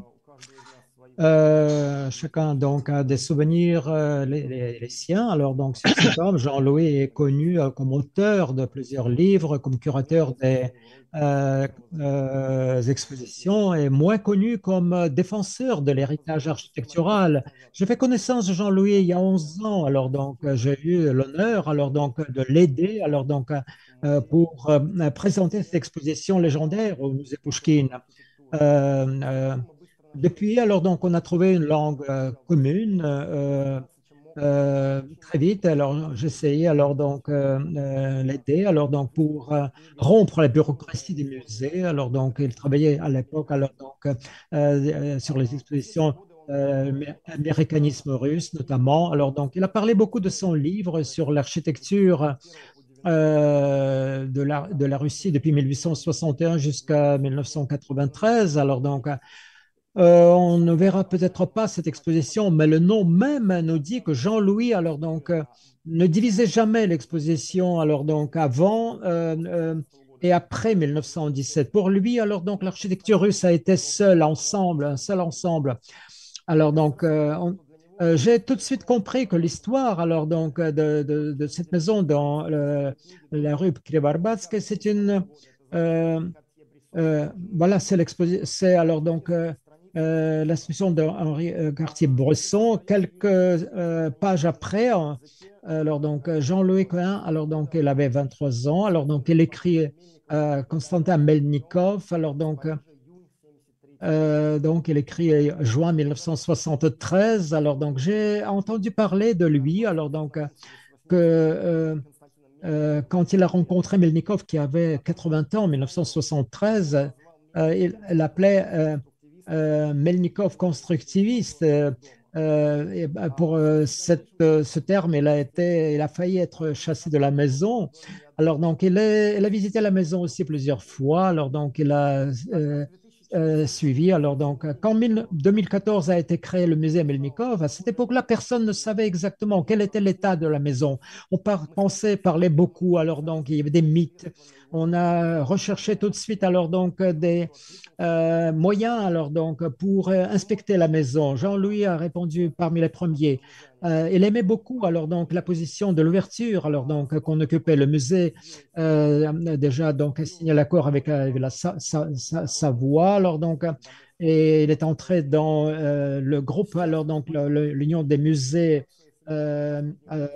Euh, chacun donc a des souvenirs, euh, les, les, les siens. Alors donc sur cet homme, Jean-Louis est connu euh, comme auteur de plusieurs livres, comme curateur des euh, euh, expositions et moins connu comme défenseur de l'héritage architectural. J'ai fait connaissance de Jean-Louis il y a onze ans. Alors donc j'ai eu l'honneur alors donc de l'aider alors donc euh, pour euh, présenter cette exposition légendaire au musée Pouchkine. Euh, euh, Depuis, alors, donc, on a trouvé une langue euh, commune euh, euh, très vite. Alors, j'essayais, alors, donc, euh, euh, l'aider, alors, donc, pour euh, rompre la bureaucratie des musées. Alors, donc, il travaillait à l'époque, alors, donc, euh, euh, sur les expositions euh, américanisme russe, notamment. Alors, donc, il a parlé beaucoup de son livre sur l'architecture euh, de la, de la Russie depuis mille huit cent soixante et un jusqu'à mille neuf cent quatre-vingt-treize. Alors, donc, Euh, on ne verra peut-être pas cette exposition, mais le nom même nous dit que Jean-Louis alors donc euh, ne divisait jamais l'exposition alors donc avant euh, euh, et après mille neuf cent dix-sept. Pour lui alors donc l'architecture russe a été seul ensemble, un seul ensemble. Alors donc euh, on, euh, j'ai tout de suite compris que l'histoire alors donc de, de, de cette maison dans le, la rue Krivarbatske, c'est une euh, euh, voilà, c'est l'exposition, c'est alors donc euh, euh, l'instruction d'Henri euh, Cartier-Bresson. Quelques euh, pages après, euh, alors donc Jean-Louis Cohen, alors donc il avait vingt-trois ans, alors donc il écrit euh, Constantin Melnikov, alors donc euh, donc, il écrit euh, juin mille neuf cent soixante-treize. Alors, donc, j'ai entendu parler de lui. Alors, donc, euh, que euh, euh, quand il a rencontré Melnikov, qui avait quatre-vingts ans en mille neuf cent soixante-treize, euh, il l'appelait euh, euh, Melnikov constructiviste. Euh, euh, et, bah, pour euh, cette, euh, ce terme, il a été, il a failli être chassé de la maison. Alors, donc, il, est, il a visité la maison aussi plusieurs fois. Alors, donc, il a euh, euh, suivi. Alors, donc, quand mille- deux mille quatorze a été créé le musée Melnikov, à cette époque-là, personne ne savait exactement quel était l'état de la maison. On par- pensait, parlait beaucoup, alors donc il y avait des mythes. On a recherché tout de suite alors donc des euh, moyens alors donc pour euh, inspecter la maison. Jean-Louis a répondu parmi les premiers. Euh, il aimait beaucoup alors donc la position de l'ouverture alors donc qu'on occupait le musée euh, déjà donc a signé l'accord avec, avec la Sa- Sa- Sa- Savoie alors donc et il est entré dans euh, le groupe alors donc le- le- l'Union des musées euh, euh,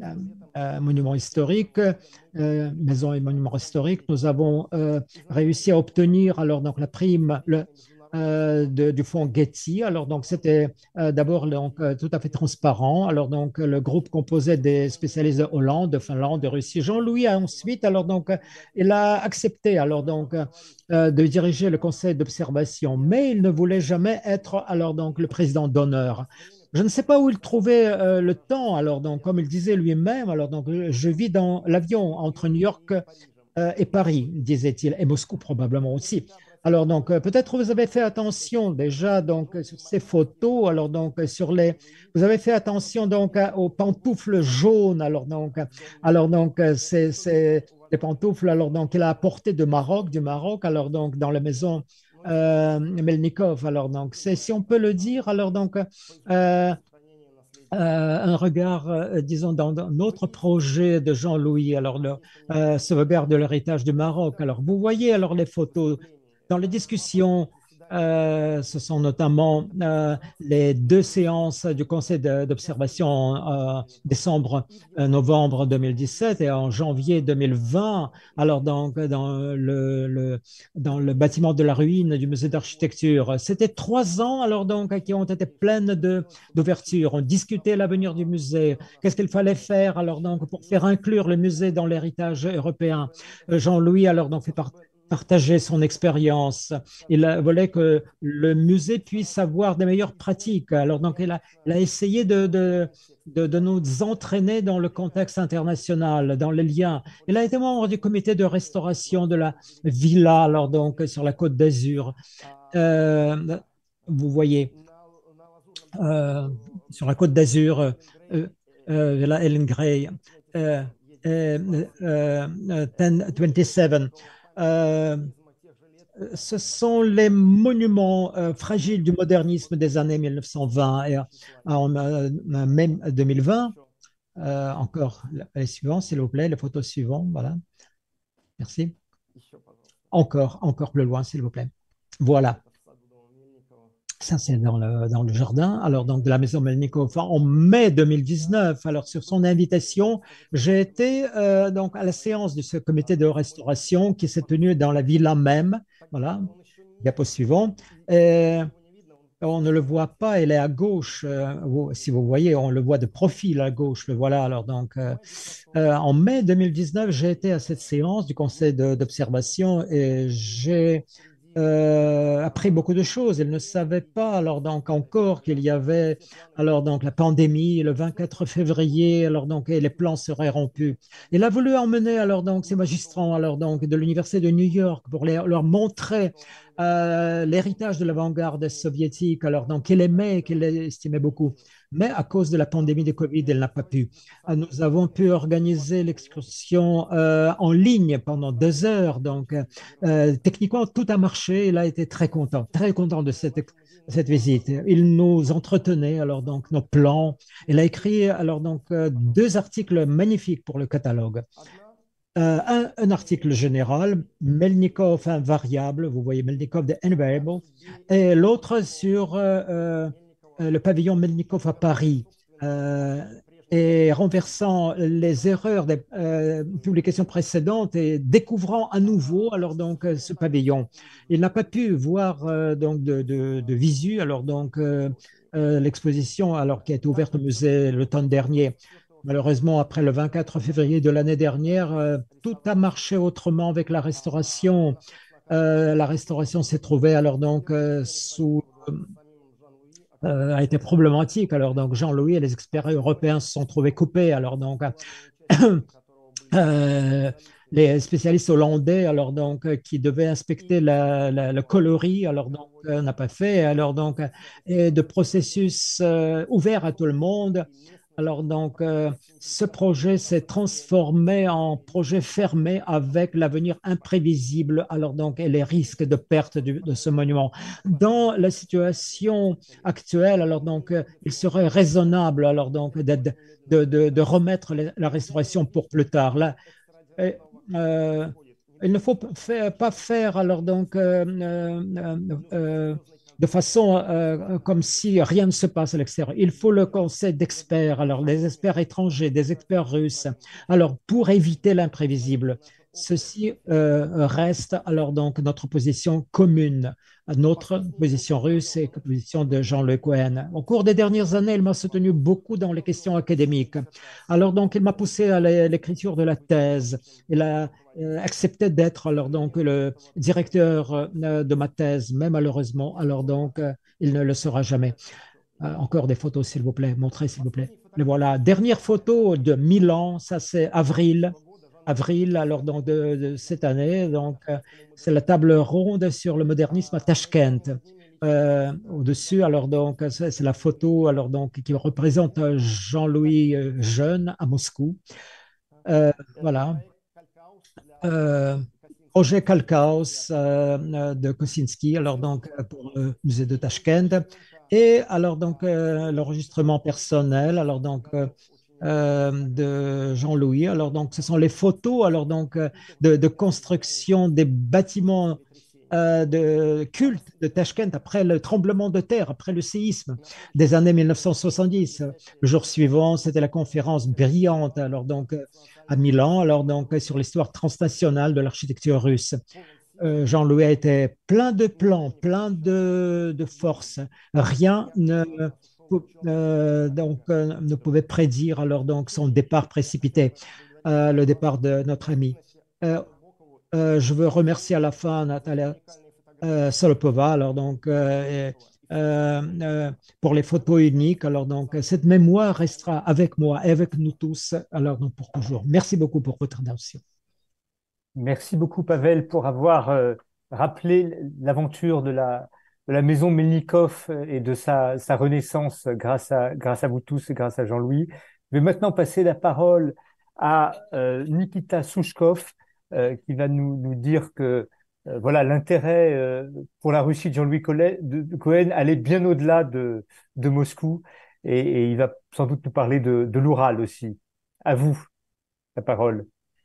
euh, monuments historiques, euh, maisons et monuments historiques. Nous avons euh, réussi à obtenir alors donc la prime le, euh, de- du fonds Getty. Alors donc c'était euh, d'abord donc euh, tout à fait transparent. Alors donc le groupe composait des spécialistes de Hollande, de Finlande, de Russie. Jean-Louis a ensuite alors donc il a accepté alors donc euh, de diriger le conseil d'observation, mais il ne voulait jamais être alors donc le président d'honneur. Je ne sais pas où il trouvait euh, le temps. Alors, donc, comme il disait lui-même, alors donc, je vis dans l'avion entre New York euh, et Paris, disait-il, et Moscou probablement aussi. Alors, donc, euh, peut-être vous avez fait attention déjà donc sur ces photos. Alors, donc, sur les, vous avez fait attention donc à- aux pantoufles jaunes. Alors, donc, alors donc, euh, c'est c'est les pantoufles. Alors, donc, il a apporté de Maroc, du Maroc. Alors, donc, dans la maison euh, Melnikov. Alors, donc, c'est si on peut le dire. Alors, donc, euh, euh, un regard, euh, disons, dans, dans notre projet de Jean-Louis, alors le, euh, sauvegarde de l'héritage du Maroc. Alors, vous voyez alors les photos dans les discussions. Euh, ce sont notamment euh, les deux séances du conseil de- d'observation en euh, décembre, euh, novembre deux mille dix-sept et en janvier deux mille vingt. Alors, donc, dans le, le- dans le bâtiment de la ruine du musée d'architecture. C'était trois ans, alors donc, qui ont été pleines de d'ouverture. On discutait l'avenir du musée. Qu'est-ce qu'il fallait faire alors donc pour faire inclure le musée dans l'héritage européen? Euh, Jean-Louis alors donc fait par- partager son expérience. Il a- voulait que le musée puisse avoir des meilleures pratiques. Alors donc il a, il a essayé de, de, de, de nous entraîner dans le contexte international, dans les liens. Il a été membre du comité de restauration de la villa alors donc sur la Côte d'Azur. Euh, vous voyez euh, sur la Côte d'Azur, euh, euh, la Ellen Gray, euh, euh, euh, dix vingt-sept. Euh, ce sont les monuments euh, fragiles du modernisme des années mille neuf cent vingt et en euh, même deux mille vingt. Euh, encore les suivants, s'il vous plaît, les photos suivantes. Voilà, merci. Encore, encore plus loin, s'il vous plaît. Voilà. Ça, c'est dans le, dans le jardin. Alors, donc, de la maison Melnikov en mai deux mille dix-neuf. Alors, sur son invitation, j'ai été euh, donc à la séance de ce comité de restauration qui s'est tenu dans la villa même. Voilà, diapo suivant. Et on ne le voit pas, il est à gauche. Euh, vous- si vous voyez, on le voit de profil à gauche. Le voilà. Alors, donc, euh, euh, en mai deux mille dix-neuf, j'ai été à cette séance du conseil de- d'observation et j'ai euh, appris beaucoup de choses. Il ne savait pas alors donc encore qu'il y avait alors donc la pandémie le vingt-quatre février, alors donc et les plans seraient rompus. Il a voulu emmener alors donc ces magistrats alors donc de l'université de New York pour les- leur montrer euh, l'héritage de l'avant-garde soviétique alors donc qu'il aimait et qu'il estimait beaucoup. Mais à cause de la pandémie de Covid, elle n'a pas pu. Euh, Nous avons pu organiser l'excursion euh, en ligne pendant deux heures. Donc, euh, techniquement, tout a marché. Il a été très content, très content de cette, cette visite. Il nous entretenait alors donc nos plans. Il a écrit alors donc euh, deux articles magnifiques pour le catalogue. euh, un, un article général, Melnikov invariable, vous voyez Melnikov the invariable, et l'autre sur euh, euh, le pavillon Melnikov à Paris, euh, et renversant les erreurs des euh, publications précédentes et découvrant à nouveau alors donc euh, ce pavillon. Il n'a pas pu voir euh, donc de, de, de visu alors donc euh, euh, l'exposition alors qui a été ouverte au musée l'automne dernier. Malheureusement, après le vingt-quatre février de l'année dernière, euh, tout a marché autrement avec la restauration. Euh, la restauration s'est trouvée alors donc euh, sous euh, a été problématique. Alors donc Jean-Louis et les experts européens se sont trouvés coupés. Alors donc euh, les spécialistes hollandais alors donc euh, qui devaient inspecter la, la- le coloris alors donc euh, n'a pas fait. Alors donc euh, et de processus euh, ouvert à tout le monde. Alors donc, euh, ce projet s'est transformé en projet fermé avec l'avenir imprévisible, alors donc, et les risques de perte du- de ce monument. Dans la situation actuelle, alors donc, euh, il serait raisonnable, alors donc, de, de, de- de remettre la la restauration pour plus tard. Là, et, euh, il ne faut pas faire, pas faire alors donc euh, euh, euh, de façon euh, comme si rien ne se passe à l'extérieur. Il faut le conseil d'experts, alors des experts étrangers, des experts russes, alors pour éviter l'imprévisible. Ceci euh, reste alors donc notre position commune, notre position russe et la position de Jean-Luc Cohen. Au cours des dernières années, il m'a soutenu beaucoup dans les questions académiques. Alors donc, il m'a poussé à l'écriture de la thèse. Il a euh, accepté d'être alors donc le directeur euh, de ma thèse, mais malheureusement, alors donc, euh, il ne le sera jamais. Euh, encore des photos, s'il vous plaît, montrez, s'il vous plaît. Les voilà. Dernière photo de Milan, ça c'est avril. Avril, alors donc de, de cette année. Donc, euh, c'est la table ronde sur le modernisme à Tashkent. Euh, au-dessus, alors donc, c'est c'est la photo alors donc qui représente Jean-Louis euh, jeune à Moscou. Euh, voilà. Euh, Projet Kalkaus euh, euh, de Kosinski, alors donc euh, pour le musée de Tashkent. Et alors donc euh, l'enregistrement personnel, alors donc euh, euh, de Jean-Louis. Alors donc ce sont les photos alors donc euh, de, de construction des bâtiments euh, de culte de Tashkent après le tremblement de terre, après le séisme des années mille neuf cent soixante-dix. Le jour suivant, c'était la conférence brillante alors donc euh, à Milan, alors donc sur l'histoire transnationale de l'architecture russe. Euh, Jean-Louis était plein de plans, plein de, de force. Rien ne, euh, donc, euh, ne pouvait prédire alors donc son départ précipité, euh, le départ de notre ami. Euh, euh, je veux remercier à la fin Natalia euh, Solopova, alors donc euh, euh, euh, pour les photos uniques. Alors donc cette mémoire restera avec moi et avec nous tous. Alors donc pour toujours. Merci beaucoup pour votre attention. Merci beaucoup, Pavel, pour avoir euh, rappelé l'aventure de la, de la maison Melnikov et de sa, sa renaissance grâce à, grâce à vous tous et grâce à Jean-Louis. Je vais maintenant passer la parole à euh, Nikita Souchkov, euh, qui va nous, nous dire que euh, voilà, l'intérêt euh, pour la Russie de Jean-Louis Cohen de- de Cohen allait bien au-delà de, de Moscou et, et il va sans doute nous parler de, de l'Oural aussi. À vous, la parole.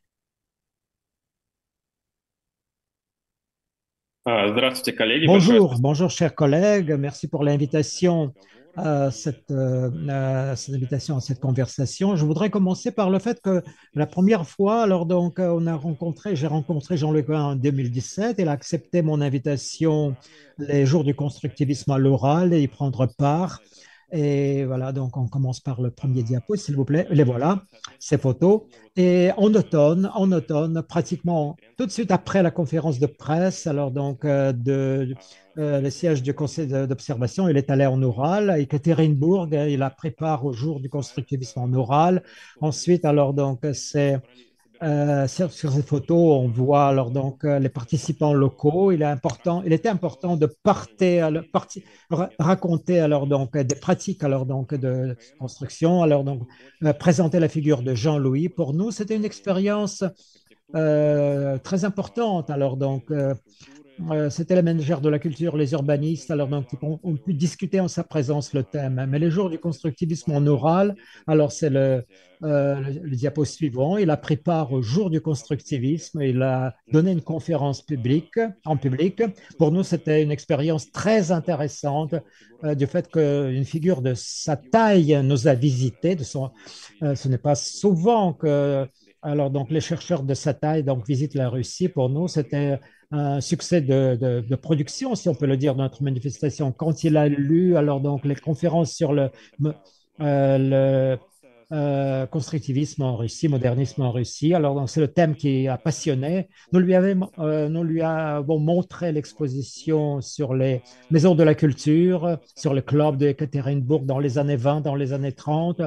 А, Здравствуйте, коллеги. Большое Bonjour, спасибо. bonjour chers collègues, merci pour l'invitation à cette, euh, à cette invitation à cette conversation. Je voudrais commencer par le fait que la première fois, alors donc euh, on a rencontré, j'ai rencontré Jean-Luc Cohen en deux mille dix-sept, il a accepté mon invitation les jours du constructivisme à l'oral et y prendre part. Et voilà, donc on commence par le premier diapo, s'il vous plaît. Les voilà, ces photos. Et en automne, en automne, pratiquement tout de suite après la conférence de presse, alors donc euh, de, euh, le siège du conseil d'observation, il est allé en oral. À Ekaterinbourg, il a pris part au jour du constructivisme en oral. Ensuite, alors donc c'est euh, sur, sur ces photos, on voit alors donc euh, les participants locaux. Il est important, il était important de parter, alors, parti- ra- raconter alors donc euh, des pratiques alors donc de construction. Alors donc euh, présenter la figure de Jean-Louis. Pour nous, c'était une expérience euh, très importante. Alors donc euh, euh, c'était la ménagère de la culture, les urbanistes, alors donc on, on pu discuter en sa présence le thème. Mais les jours du constructivisme en oral, alors c'est le, euh, le, le diapo suivant, il a pris part au jour du constructivisme, il a donné une conférence publique, en public. Pour nous, c'était une expérience très intéressante euh, du fait qu'une figure de sa taille nous a visité. De son, euh, ce n'est pas souvent que alors donc les chercheurs de sa taille donc visitent la Russie. Pour nous, c'était un succès de, de, de, production, si on peut le dire, de notre manifestation. Quand il a lu alors donc les conférences sur le, euh, le euh, constructivisme en Russie, modernisme en Russie, alors donc c'est le thème qui a passionné. Nous lui, avons, euh, nous lui avons montré l'exposition sur les maisons de la culture, sur le club de Ekaterinbourg dans les années vingt, dans les années trente.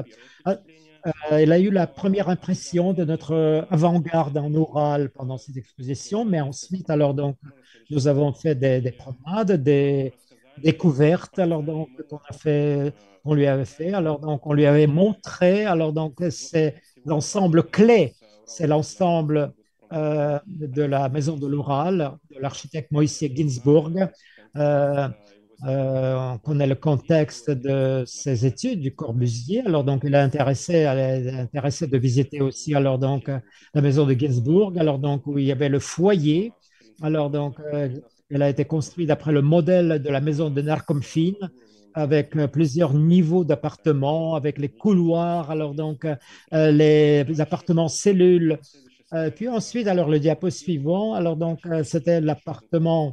Euh, il a eu la première impression de notre avant-garde en oral pendant cette exposition, mais ensuite, alors donc, nous avons fait des, des promenades, des découvertes, alors donc, qu'on a fait, on lui avait fait, alors donc, on lui avait montré, alors donc, c'est l'ensemble clé, c'est l'ensemble euh, de la maison de l'oral, de l'architecte Moïse Ginsburg. Euh, euh, on connaît le contexte de ses études du Corbusier. Alors, donc, il a intéressé, elle est intéressé de visiter aussi, alors, donc, euh, la maison de Ginsburg, alors, donc, où il y avait le foyer. Alors, donc, euh, elle a été construite d'après le modèle de la maison de Narkomfin, avec euh, plusieurs niveaux d'appartements, avec les couloirs, alors, donc, euh, les, les appartements cellules. Euh, puis ensuite, alors, le diapo suivant, alors, donc, euh, c'était l'appartement.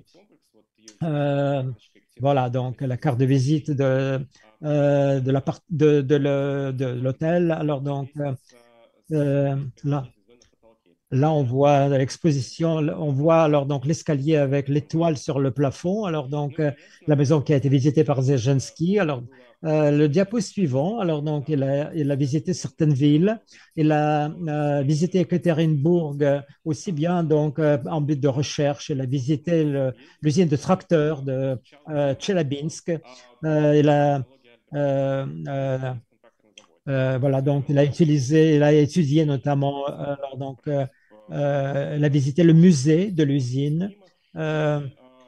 Euh, voilà, donc la carte de visite de, euh, de, la part- de, de le- de l'hôtel. Alors, donc, euh, euh, là, là, on voit l'exposition, on voit alors donc l'escalier avec l'étoile sur le plafond. Alors, donc, euh, la maison qui a été visitée par Zержinski. Alors, euh, le diapo suivant, alors, donc, il a, il a visité certaines villes. Il a euh, visité Ekaterinbourg euh, aussi bien donc, euh, en but de recherche. Il a visité le- l'usine de tracteurs de euh, Tchelabinsk. Euh, il a. euh, euh, euh, voilà, donc il a utilisé, il a étudié notamment, euh, alors, donc, euh, euh, il a visité le musée de l'usine. Euh,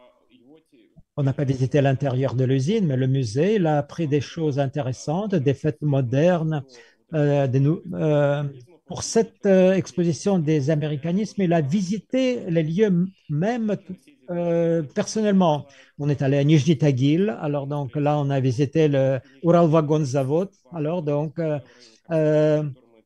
on n'a pas visité l'intérieur de l'usine, mais le musée, il a appris des choses intéressantes, des fêtes modernes. Euh, des nou- euh, pour cette euh, exposition des américanismes, il a visité les lieux m- même euh, personnellement. On est allé à Nijni Tagil, alors donc là, on a visité le Uralvagonzavod. Alors donc, euh, euh,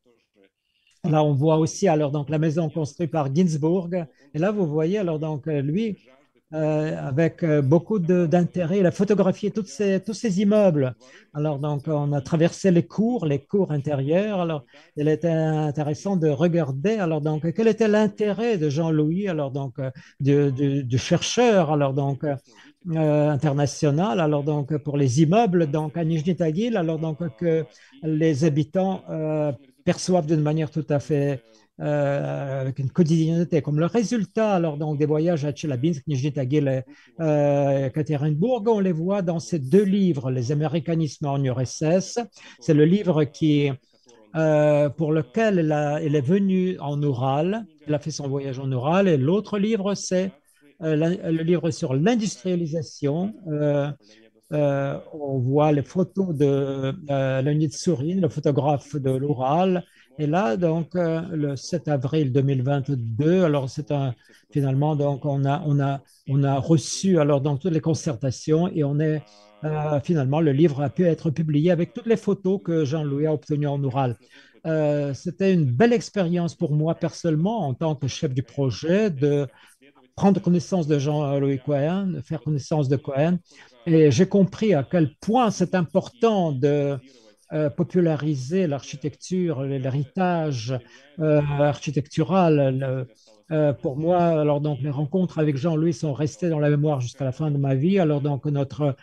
là, on voit aussi alors donc la maison construite par Ginsburg. Et là, vous voyez alors donc euh, lui euh, avec euh, beaucoup de- d'intérêt. Il a photographié toutes ces, tous ces immeubles. Alors, donc, on a traversé les cours, les cours intérieurs. Alors, il était intéressant de regarder. Alors, donc, quel était l'intérêt de Jean-Louis, alors, donc, euh, du, du- du chercheur, alors, donc, euh, euh, international, alors, donc, pour les immeubles, donc, à Nijni Tagil, alors, donc, que les habitants euh, perçoivent d'une manière tout à fait euh, avec une quotidienneté. Comme le résultat alors, donc, des voyages à Tchelabinsk, Nijni Tagil et euh, Ekaterinbourg, on les voit dans ces deux livres, Les Américanismes en U R S S. C'est le livre qui, euh, pour lequel elle, a- elle est venue en oral, elle a fait son voyage en oral, et l'autre livre, c'est euh, la- le livre sur l'industrialisation. Euh, euh, on voit les photos de euh, Leonid Sourin, le photographe de l'Oural. Et là, donc, euh, le sept avril deux mille vingt-deux, alors c'est un, finalement, donc, on a, on a, on a reçu alors donc toutes les concertations et on est euh, finalement, le livre a pu être publié avec toutes les photos que Jean-Louis a obtenues en oral. Euh, c'était une belle expérience pour moi personnellement en tant que chef du projet de prendre connaissance de Jean-Louis Cohen, de faire connaissance de Cohen. Et j'ai compris à quel point c'est important de euh, populariser l'architecture, l'héritage euh, architectural. Le- euh, pour moi, alors donc les rencontres avec Jean-Louis sont restées dans la mémoire jusqu'à la fin de ma vie. Alors donc notre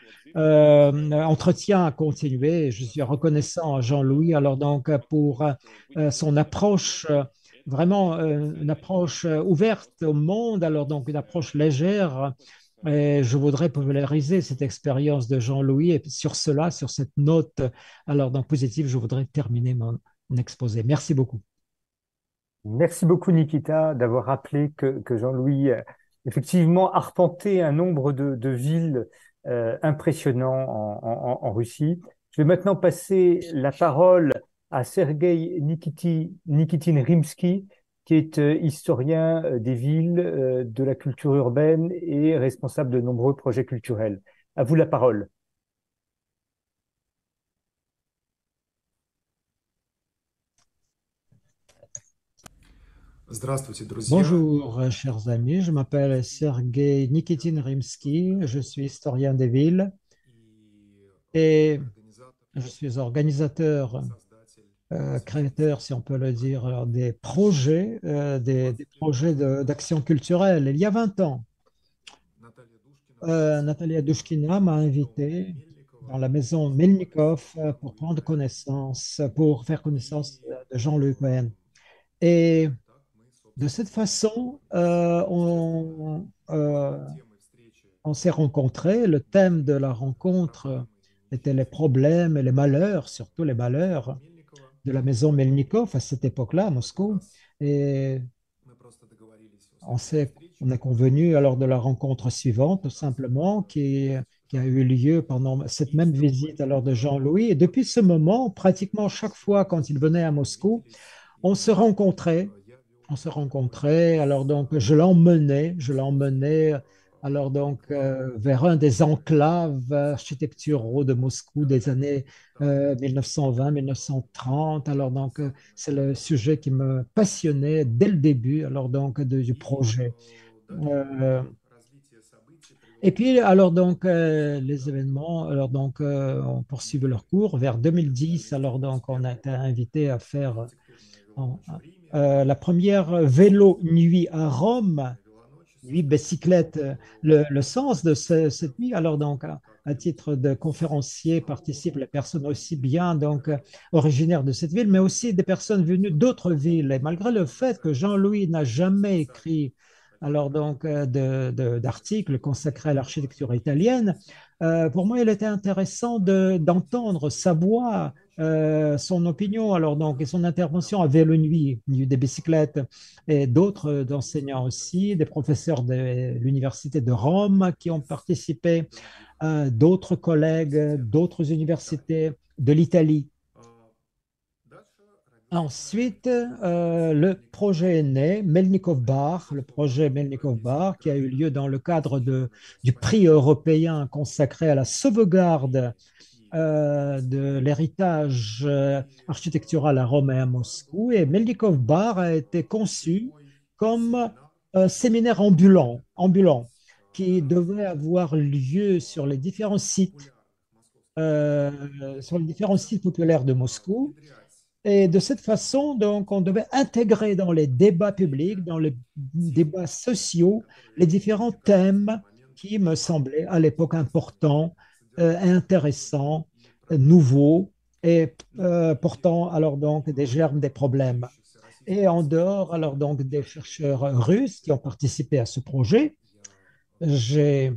euh, entretien a continué. Et je suis reconnaissant à Jean-Louis alors donc pour euh, son approche euh, vraiment euh, une approche euh, ouverte au monde, alors donc une approche légère. Et je voudrais populariser cette expérience de Jean-Louis et sur cela, sur cette note, alors donc positive, je voudrais terminer mon exposé. Merci beaucoup. Merci beaucoup, Nikita, d'avoir rappelé que, que Jean-Louis effectivement arpenté un nombre de, de villes euh, impressionnants en, en- en Russie. Je vais maintenant passer la parole à Sergei Nikiti, Nikitin Rimsky, qui est euh, historien euh, des villes, euh, de la culture urbaine et responsable de nombreux projets culturels. À vous la parole. Здравствуйте, друзья. Bonjour, euh, chers amis, je m'appelle Sergei Nikitin Rimsky, je suis historien des villes et je suis organisateur, euh, créateur, si on peut le dire, alors, des projets, euh, des, des projets de- d'action culturelle. Il y a vingt ans, euh, Natalia Douchkina m'a invité dans la maison Melnikov euh, pour prendre connaissance, pour faire connaissance euh, de Jean-Luc Cohen. Et de cette façon, euh, on, euh, on s'est rencontrés. Le thème de la rencontre était les problèmes et les malheurs, surtout les malheurs de la maison Melnikov à cette époque-là, à Moscou. Et on s'est, on est convenu alors de la rencontre suivante, tout simplement, qui, qui a eu lieu pendant cette même visite alors de Jean-Louis. Et depuis ce moment, pratiquement chaque fois quand il venait à Moscou, on se rencontrait. On se rencontrait. Alors donc, je l'emmenais, je l'emmenais alors donc euh, vers un des enclaves architecturaux de Moscou des années euh, mille neuf cent vingt, mille neuf cent trente. Alors donc, euh, c'est le sujet qui me passionnait dès le début. Alors donc de- du projet. Euh, et puis, alors donc, euh, les événements, alors donc, euh, ont poursuivi leur cours. Vers deux mille dix, alors donc, on a été invité à faire en- euh, la première vélo nuit à Rome, nuit bicyclette. euh, Le, le sens de ce- cette nuit, alors donc, à, à titre de conférencier, participent les personnes aussi bien donc euh, originaires de cette ville, mais aussi des personnes venues d'autres villes. Et malgré le fait que Jean-Louis n'a jamais écrit alors donc euh, de- de- d'articles consacrés à l'architecture italienne, euh, pour moi, il était intéressant de- d'entendre sa voix, euh, son opinion, alors donc, et son intervention à Vélo Nuit, Nuit des bicyclettes, et d'autres euh, enseignants aussi, des professeurs de l'Université de Rome qui ont participé, euh, d'autres collègues, euh, d'autres universités de l'Italie. Ensuite, euh, le projet est né, Melnikov Bar, le projet Melnikov Bar, qui a eu lieu dans le cadre de, du prix européen consacré à la sauvegarde euh, de l'héritage euh, architectural à Rome et à Moscou. Et Melnikov Bar a été conçu comme un séminaire ambulant, ambulant qui devait avoir lieu sur les différents sites, euh, sur les différents sites populaires de Moscou. Et de cette façon, donc, on devait intégrer dans les débats publics, dans les débats sociaux, les différents thèmes qui me semblaient à l'époque importants, euh, intéressants, euh, nouveaux et euh, portant alors donc des germes des problèmes. Et en dehors alors donc des chercheurs russes qui ont participé à ce projet, j'ai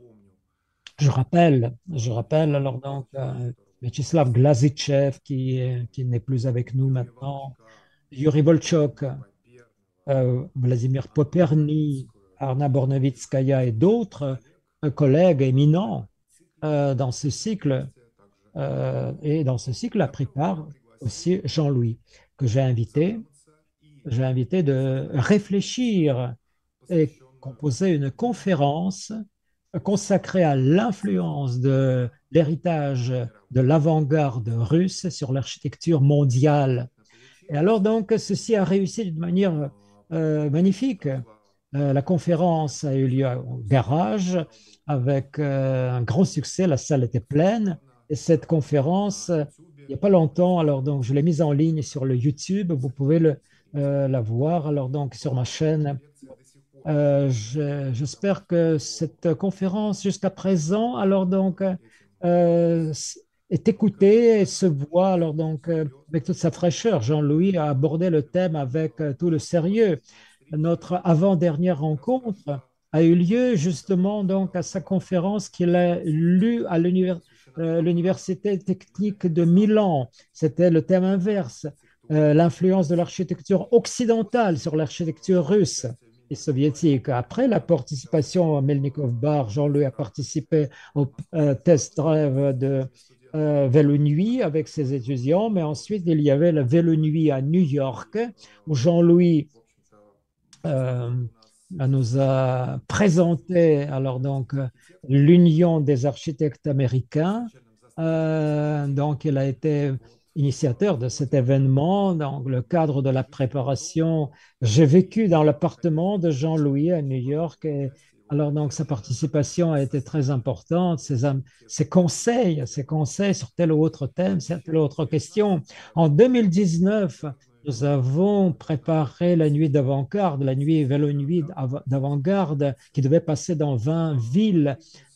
je rappelle, je rappelle alors donc euh, Vyacheslav Glazitchev qui, est- qui n'est plus avec nous maintenant, Yuri Volchok, euh, Vladimir Poperny, Arna Bornovitskaya et d'autres euh, collègues éminents euh, dans ce cycle. Euh, et dans ce cycle a pris part aussi Jean-Louis, que j'ai invité, j'ai invité de réfléchir et composer une conférence consacrée à l'influence de l'héritage de l'avant-garde russe sur l'architecture mondiale. Et alors donc, ceci a réussi d'une manière euh, magnifique. Euh, la conférence a eu lieu au garage avec euh, un grand succès. La salle était pleine. Et cette conférence, euh, il n'y a pas longtemps, alors donc je l'ai mise en ligne sur le YouTube. Vous pouvez le, euh, la voir alors donc sur ma chaîne. Euh, je- j'espère que cette conférence jusqu'à présent, alors donc, euh, est écoutée et se voit alors donc euh, avec toute sa fraîcheur. Jean-Louis a abordé le thème avec euh, tout le sérieux. Notre avant-dernière rencontre a eu lieu justement donc à sa conférence qu'il a lue à l'univers- euh, l'Université technique de Milan. C'était le thème inverse, euh, l'influence de l'architecture occidentale sur l'architecture russe. et soviétique. Après la participation à Melnikov Bar, Jean-Louis a participé au euh, test drive de euh, vélo nuit avec ses étudiants, mais ensuite il y avait le vélo nuit à New York où Jean-Louis euh, nous a présenté alors donc l'Union des architectes américains. Euh, donc, il a été initiateur de cet événement. Dans le cadre de la préparation, j'ai vécu dans l'appartement de Jean-Louis à New York. Et alors, donc, sa participation a été très importante. Ses, am- ses conseils, ses conseils sur tel ou autre thème, sur telle ou autre question. En deux mille dix-neuf, nous avons préparé la nuit d'avant-garde, la nuit vélo-nuit av- d'avant-garde qui devait passer dans vingt villes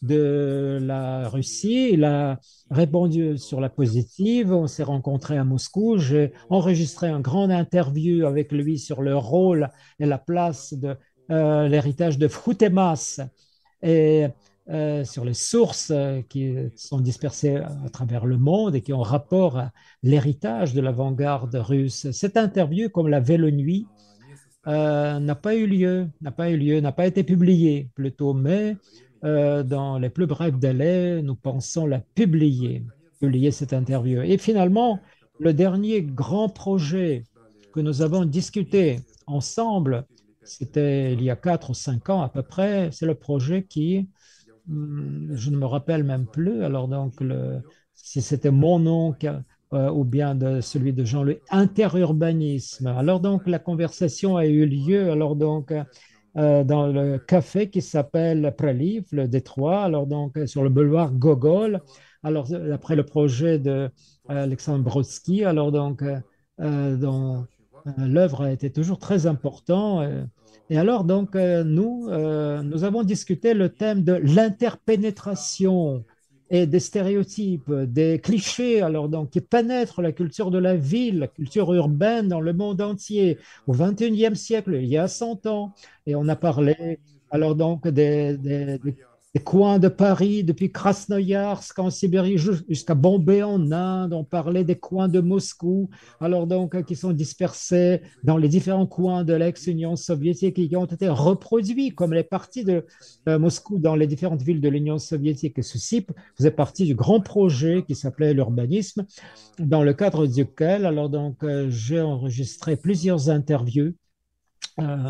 de la Russie. Il a répondu sur la positive. On s'est rencontrés à Moscou. J'ai enregistré un grand interview avec lui sur le rôle et la place de euh, l'héritage de Frutemas et euh, sur les sources euh, qui sont dispersées à travers le monde et qui ont rapport à l'héritage de l'avant-garde russe. Cette interview, comme la Vélo Nuit, euh, n'a pas eu lieu, n'a pas eu lieu, n'a pas été publiée plutôt, mais euh, dans les plus brefs délais, nous pensons la publier, publier cette interview. Et finalement, le dernier grand projet que nous avons discuté ensemble, c'était il y a quatre ou cinq ans à peu près, c'est le projet qui, hum, je ne me rappelle même plus, alors donc le, si c'était mon nom qui a- euh, ou bien de celui de Jean-Louis, interurbanisme. Alors donc la conversation a eu lieu alors donc euh, dans le café qui s'appelle Praliv, le Détroit, alors donc euh, sur le boulevard Gogol. Alors euh, après le projet de euh, Alexandre Brodsky, alors donc euh, euh, dont euh, l'œuvre a été toujours très importante. euh, et alors, donc, euh, nous, euh, nous avons discuté le thème de l'interpénétration et des stéréotypes, des clichés, alors donc, qui pénètrent la culture de la ville, la culture urbaine dans le monde entier, au vingt et unième siècle, il y a cent ans. Et on a parlé, alors donc, des, des- des- des coins de Paris, depuis Krasnoïarsk en Sibérie jusqu'à Bombay en Inde. On parlait des coins de Moscou, alors donc, euh, qui sont dispersés dans les différents coins de l'ex-Union soviétique et qui ont été reproduits comme les parties de euh, Moscou dans les différentes villes de l'Union soviétique. Et ceci faisait partie du grand projet qui s'appelait l'urbanisme, dans le cadre duquel alors donc euh, j'ai enregistré plusieurs interviews euh,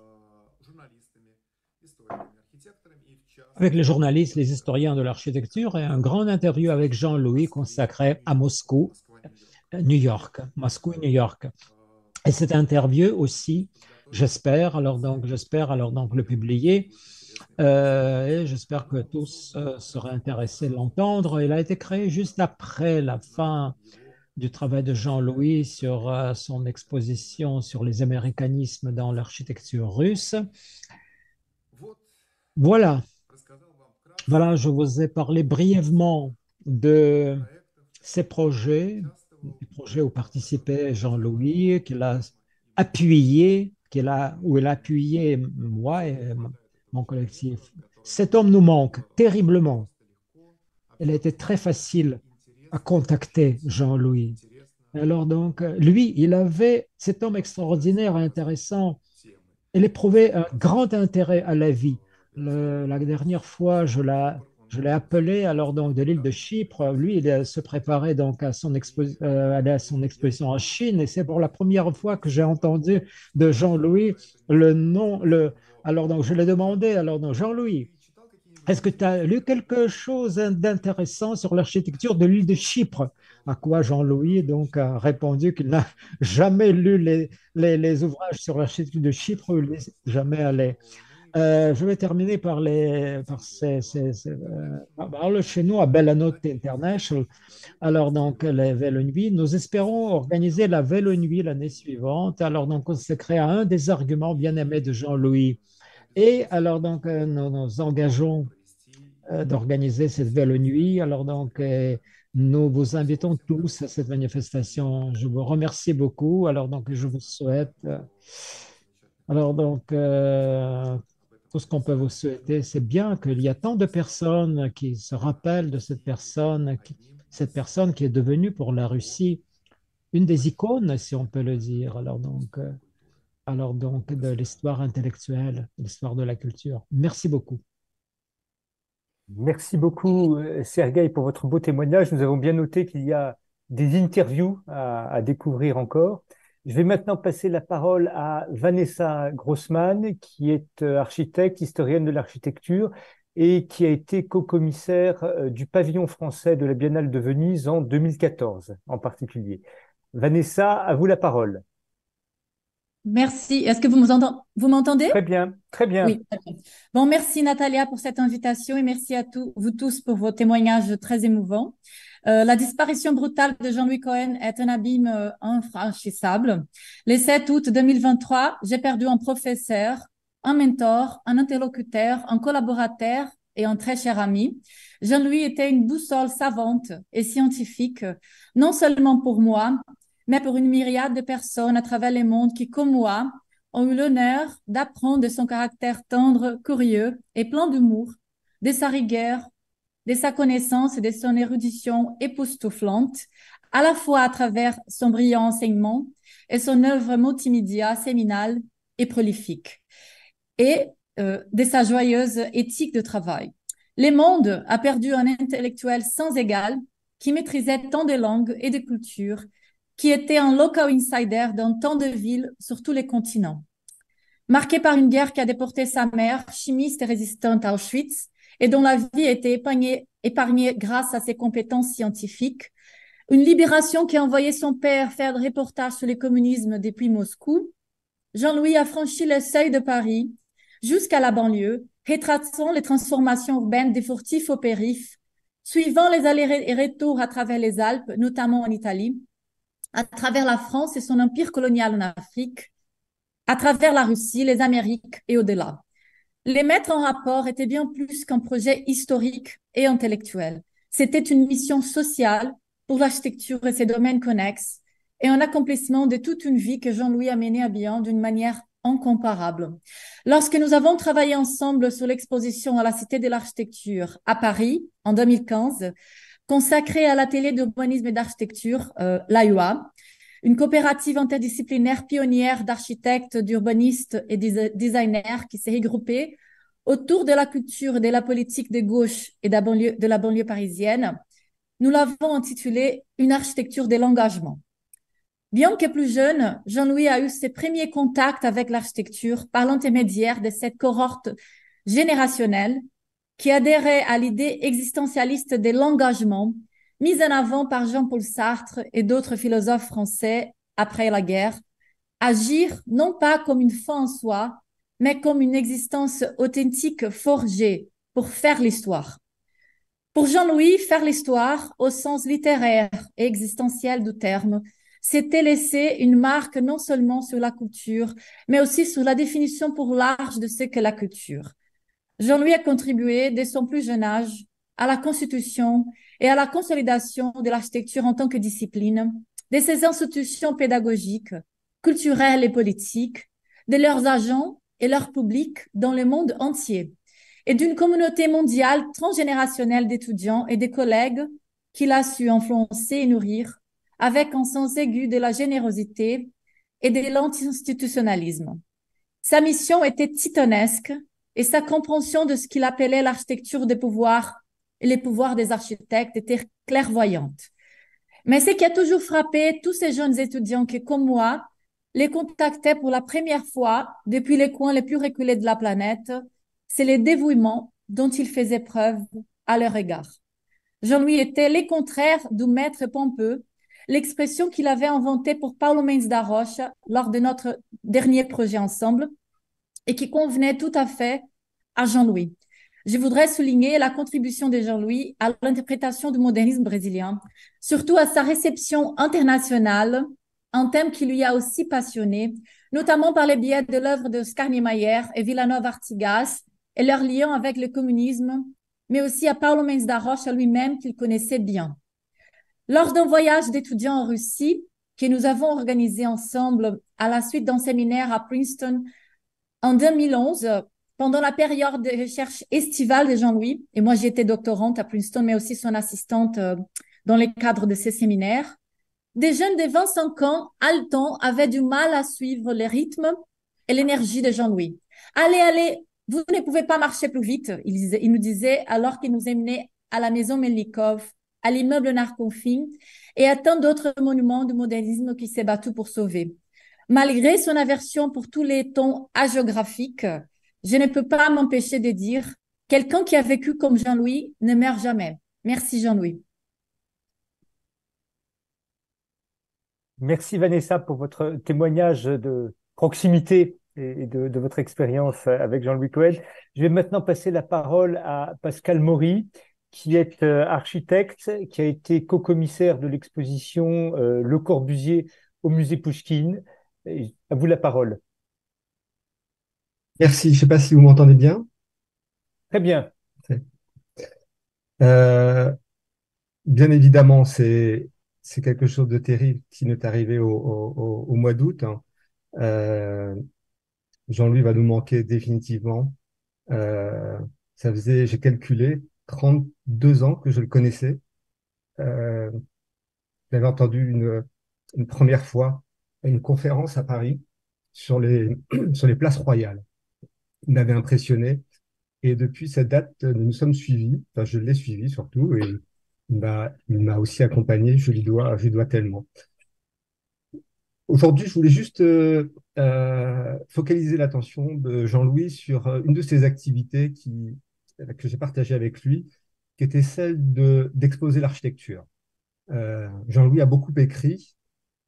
avec les journalistes, les historiens de l'architecture et un grand interview avec Jean-Louis consacré à Moscou, New York, Moscou et New York. Et cette interview aussi, j'espère alors donc j'espère alors donc le publier euh, et j'espère que tous euh, seraient intéressés de l'entendre. Il a été créé juste après la fin du travail de Jean-Louis sur euh, son exposition sur les américanismes dans l'architecture russe. Voilà, voilà, je vous ai parlé brièvement de ces projets, des projets où participait Jean-Louis, qu'il a appuyé, qu'il a, où il a appuyé moi et mon collectif. Cet homme nous manque terriblement. Il a été très facile à contacter, Jean-Louis. Alors donc, lui, il avait, cet homme extraordinaire, intéressant, il éprouvait un grand intérêt à la vie. Le- la dernière fois, je l'ai, je l'ai appelé alors donc de l'île de Chypre. Lui, il se préparait donc à son, expo- euh, aller à son exposition en Chine, et c'est pour la première fois que j'ai entendu de Jean-Louis le nom. Le, alors donc, je l'ai demandé. Alors donc, Jean-Louis, est-ce que tu as lu quelque chose d'intéressant sur l'architecture de l'île de Chypre? À quoi Jean-Louis donc a répondu qu'il n'a jamais lu les, les, les ouvrages sur l'architecture de Chypre, où il n'est jamais allé. Euh, je vais terminer par, les, par, ces, ces- ces, euh, par le chez nous à Bellanote International. Alors, donc, les Vélo Nuits, nous espérons organiser la Vélo Nuit l'année suivante. Alors, donc, consacré à un des arguments bien aimés de Jean-Louis. Et alors, donc, euh, nous nous engageons euh, d'organiser cette Vélo Nuit. Alors, donc, euh, nous vous invitons tous à cette manifestation. Je vous remercie beaucoup. Alors, donc, je vous souhaite. euh, alors, donc, euh, tout ce qu'on peut vous souhaiter, c'est bien qu'il y a tant de personnes qui se rappellent de cette personne, qui- cette personne qui est devenue pour la Russie une des icônes, si on peut le dire. Alors, donc, euh, alors donc de l'histoire intellectuelle, l'histoire de la culture. Merci beaucoup. Merci beaucoup, euh, Sergueï, pour votre beau témoignage. Nous avons bien noté qu'il y a des interviews à, à découvrir encore. Je vais maintenant passer la parole à Vanessa Grossman, qui est euh, architecte, historienne de l'architecture et qui a été co-commissaire euh, du pavillon français de la Biennale de Venise en deux mille quatorze en particulier. Vanessa, à vous la parole. Merci. Est-ce que vous m'entendez? Vous m'entendez? Très bien, très bien. Oui. Très bien. Bon, merci Natalia pour cette invitation et merci à tous, vous tous pour vos témoignages très émouvants. Euh, la disparition brutale de Jean-Louis Cohen est un abîme euh, infranchissable. Le sept août deux mille vingt-trois, j'ai perdu un professeur, un mentor, un interlocuteur, un collaborateur et un très cher ami. Jean-Louis était une boussole savante et scientifique, non seulement pour moi, mais pour une myriade de personnes à travers le monde qui, comme moi, ont eu l'honneur d'apprendre de son caractère tendre, curieux et plein d'humour, de sa rigueur, de sa connaissance et de son érudition époustouflante, à la fois à travers son brillant enseignement et son œuvre multimédia séminale et prolifique, et euh, de sa joyeuse éthique de travail. Le monde a perdu un intellectuel sans égal qui maîtrisait tant de langues et de cultures, qui était un local insider dans tant de villes sur tous les continents. Marqué par une guerre qui a déporté sa mère, chimiste et résistante à Auschwitz, et dont la vie a été épargnée, épargnée grâce à ses compétences scientifiques, une libération qui a envoyé son père faire des reportages sur le communisme depuis Moscou, Jean-Louis a franchi le seuil de Paris jusqu'à la banlieue, retraçant les transformations urbaines des furtifs au périph', suivant les allers et retours à travers les Alpes, notamment en Italie, à travers la France et son empire colonial en Afrique, à travers la Russie, les Amériques et au-delà. Les mettre en rapport était bien plus qu'un projet historique et intellectuel. C'était une mission sociale pour l'architecture et ses domaines connexes et un accomplissement de toute une vie que Jean-Louis a menée à bien d'une manière incomparable. Lorsque nous avons travaillé ensemble sur l'exposition à la Cité de l'Architecture à Paris en deux mille quinze, consacrée à l'atelier d'urbanisme et d'architecture, euh, l'A U A, une coopérative interdisciplinaire pionnière d'architectes, d'urbanistes et de designers qui s'est regroupée autour de la culture et de la politique de gauche et de la banlieue, de la banlieue parisienne. Nous l'avons intitulée « Une architecture de l'engagement ». Bien que plus jeune, Jean-Louis a eu ses premiers contacts avec l'architecture par l'intermédiaire de cette cohorte générationnelle qui adhérait à l'idée existentialiste de l'engagement mise en avant par Jean-Paul Sartre et d'autres philosophes français après la guerre, agir non pas comme une fin en soi, mais comme une existence authentique forgée pour faire l'histoire. Pour Jean-Louis, faire l'histoire, au sens littéraire et existentiel du terme, c'était laisser une marque non seulement sur la culture, mais aussi sur la définition pour large de ce qu'est la culture. Jean-Louis a contribué, dès son plus jeune âge, à la constitution et à la consolidation de l'architecture en tant que discipline, de ses institutions pédagogiques, culturelles et politiques, de leurs agents et leur public dans le monde entier, et d'une communauté mondiale transgénérationnelle d'étudiants et de collègues qu'il a su influencer et nourrir avec un sens aigu de la générosité et de l'anti-institutionnalisme. Sa mission était titanesque et sa compréhension de ce qu'il appelait l'architecture des pouvoirs et les pouvoirs des architectes était clairvoyante. Mais ce qui a toujours frappé tous ces jeunes étudiants qui, comme moi, les contactaient pour la première fois depuis les coins les plus reculés de la planète, c'est le dévouement dont ils faisaient preuve à leur égard. Jean-Louis était le contraire du maître pompeux, l'expression qu'il avait inventée pour Paulo Mendes da Rocha lors de notre dernier projet ensemble et qui convenait tout à fait à Jean-Louis. Je voudrais souligner la contribution de Jean-Louis à l'interprétation du modernisme brésilien, surtout à sa réception internationale, un thème qui lui a aussi passionné, notamment par le biais de l'œuvre de Oscar Niemeyer et Villanova Artigas et leur lien avec le communisme, mais aussi à Paulo Mendes da Rocha lui-même qu'il connaissait bien. Lors d'un voyage d'étudiants en Russie que nous avons organisé ensemble à la suite d'un séminaire à Princeton en deux mille onze, pendant la période de recherche estivale de Jean-Louis, et moi j'étais doctorante à Princeton, mais aussi son assistante dans le cadre de ces séminaires, des jeunes de vingt-cinq ans, haletants, avaient du mal à suivre le rythme et l'énergie de Jean-Louis. Allez, allez, vous ne pouvez pas marcher plus vite, il, disait, il nous disait alors qu'il nous emmenait à la maison Melnikov, à l'immeuble Narconfin et à tant d'autres monuments du modernisme qui s'est battu pour sauver. Malgré son aversion pour tous les tons hagiographiques, je ne peux pas m'empêcher de dire quelqu'un qui a vécu comme Jean-Louis ne meurt jamais. Merci Jean-Louis. Merci Vanessa pour votre témoignage de proximité et de, de votre expérience avec Jean-Louis Cohen. Je vais maintenant passer la parole à Pascal Maury, qui est architecte, qui a été co-commissaire de l'exposition euh, Le Corbusier au musée Pouchkine. Et à vous la parole. Merci, je ne sais pas si vous m'entendez bien. Très bien. Euh, bien évidemment, c'est c'est quelque chose de terrible qui nous est arrivé au, au, au mois d'août. Hein. Euh, Jean-Louis va nous manquer définitivement. Euh, ça faisait, j'ai calculé, trente-deux ans que je le connaissais. Euh, j'avais entendu une, une première fois à une conférence à Paris sur les, sur les places royales. Il m'avait impressionné. Et depuis cette date, nous nous sommes suivis. Enfin, je l'ai suivi surtout. Et il m'a, il m'a aussi accompagné. Je lui dois, je lui dois tellement. Aujourd'hui, je voulais juste euh, euh, focaliser l'attention de Jean-Louis sur euh, une de ses activités qui, que j'ai partagée avec lui, qui était celle de, d'exposer l'architecture. Euh, Jean-Louis a beaucoup écrit.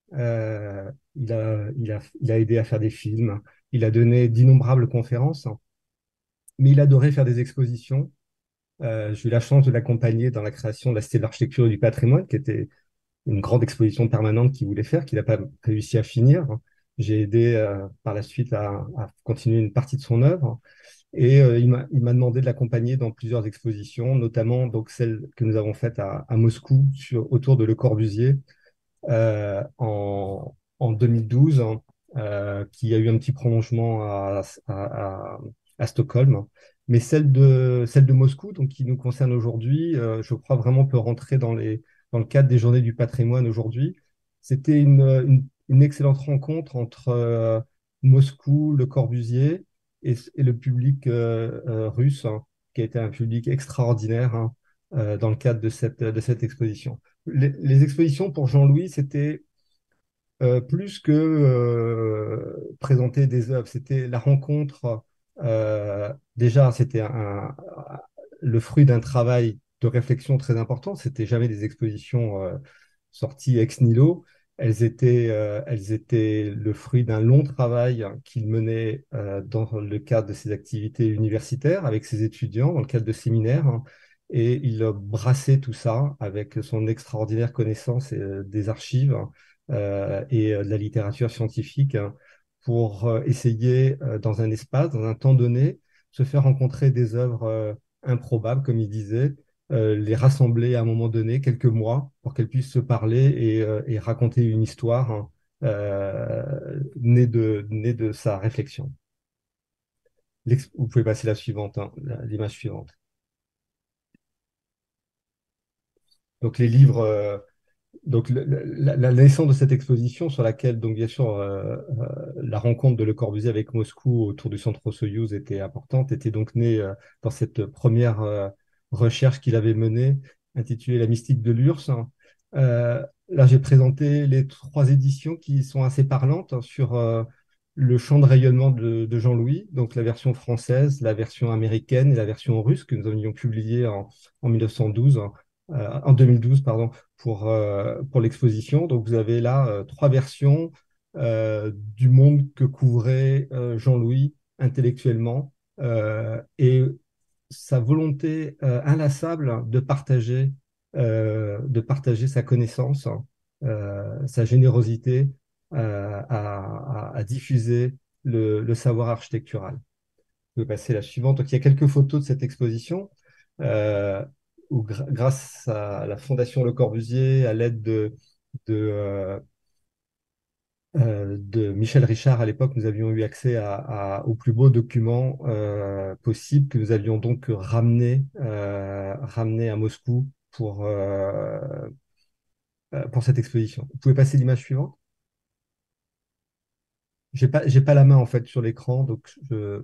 Euh, il a, il a, il a aidé à faire des films. Il a donné d'innombrables conférences. Mais il adorait faire des expositions. Euh, j'ai eu la chance de l'accompagner dans la création de la Cité de l'Architecture et du Patrimoine, qui était une grande exposition permanente qu'il voulait faire, qu'il n'a pas réussi à finir. J'ai aidé euh, par la suite à, à continuer une partie de son œuvre. Et euh, il m'a il m'a demandé de l'accompagner dans plusieurs expositions, notamment donc celle que nous avons faite à, à Moscou sur, autour de Le Corbusier euh, en, en deux mille douze, hein, euh, qui a eu un petit prolongement à, à, à, à Stockholm. Mais celle de, celle de Moscou, donc qui nous concerne aujourd'hui, euh, je crois vraiment peut rentrer dans les, dans le cadre des Journées du patrimoine aujourd'hui. C'était une, une, une excellente rencontre entre euh, Moscou, Le Corbusier et, et le public euh, euh, russe, hein, qui a été un public extraordinaire hein, euh, dans le cadre de cette, de cette exposition. Les, les expositions pour Jean-Louis, c'était euh, plus que euh, présenter des œuvres, c'était la rencontre. Euh, déjà, c'était un, un, le fruit d'un travail de réflexion très important. C'était jamais des expositions euh, sorties ex nihilo. Elles étaient, euh, elles étaient le fruit d'un long travail qu'il menait euh, dans le cadre de ses activités universitaires avec ses étudiants, dans le cadre de séminaires. Hein, et il brassait tout ça avec son extraordinaire connaissance euh, des archives euh, et euh, de la littérature scientifique hein, pour euh, essayer, euh, dans un espace, dans un temps donné, se faire rencontrer des œuvres euh, improbables, comme il disait, euh, les rassembler à un moment donné, quelques mois, pour qu'elles puissent se parler et, euh, et raconter une histoire hein, euh, née de, née de sa réflexion. L'ex- Vous pouvez passer la suivante, hein, la- l'image suivante. Donc les livres, euh, donc le- le- la, la naissance de cette exposition sur laquelle, donc bien sûr, euh, euh, la rencontre de Le Corbusier avec Moscou autour du centre Soyouz était importante, était donc née euh, dans cette première euh, recherche qu'il avait menée, intitulée La mystique de l'U R S S. Hein. Euh, là, j'ai présenté les trois éditions qui sont assez parlantes hein, sur euh, le champ de rayonnement de, de Jean-Louis, donc la version française, la version américaine et la version russe que nous avions publiée en, en mille neuf cent douze, hein, euh, en deux mille douze, pardon, pour, euh, pour l'exposition. Donc, vous avez là euh, trois versions euh, du monde que couvrait euh, Jean-Louis intellectuellement euh, et sa volonté euh, inlassable de partager, euh, de partager sa connaissance, euh, sa générosité euh, à, à, à diffuser le, le savoir architectural. Je vais passer la suivante. Donc, il y a quelques photos de cette exposition. Euh, où gra- grâce à la Fondation Le Corbusier, à l'aide de, de, euh, euh, de Michel Richard à l'époque, nous avions eu accès à, à- aux plus beaux documents euh, possibles que nous avions donc ramenés euh, ramenés à Moscou pour, euh, euh, pour cette exposition. Vous pouvez passer l'image suivante? j'ai pas, j'ai pas la main en fait sur l'écran, donc je...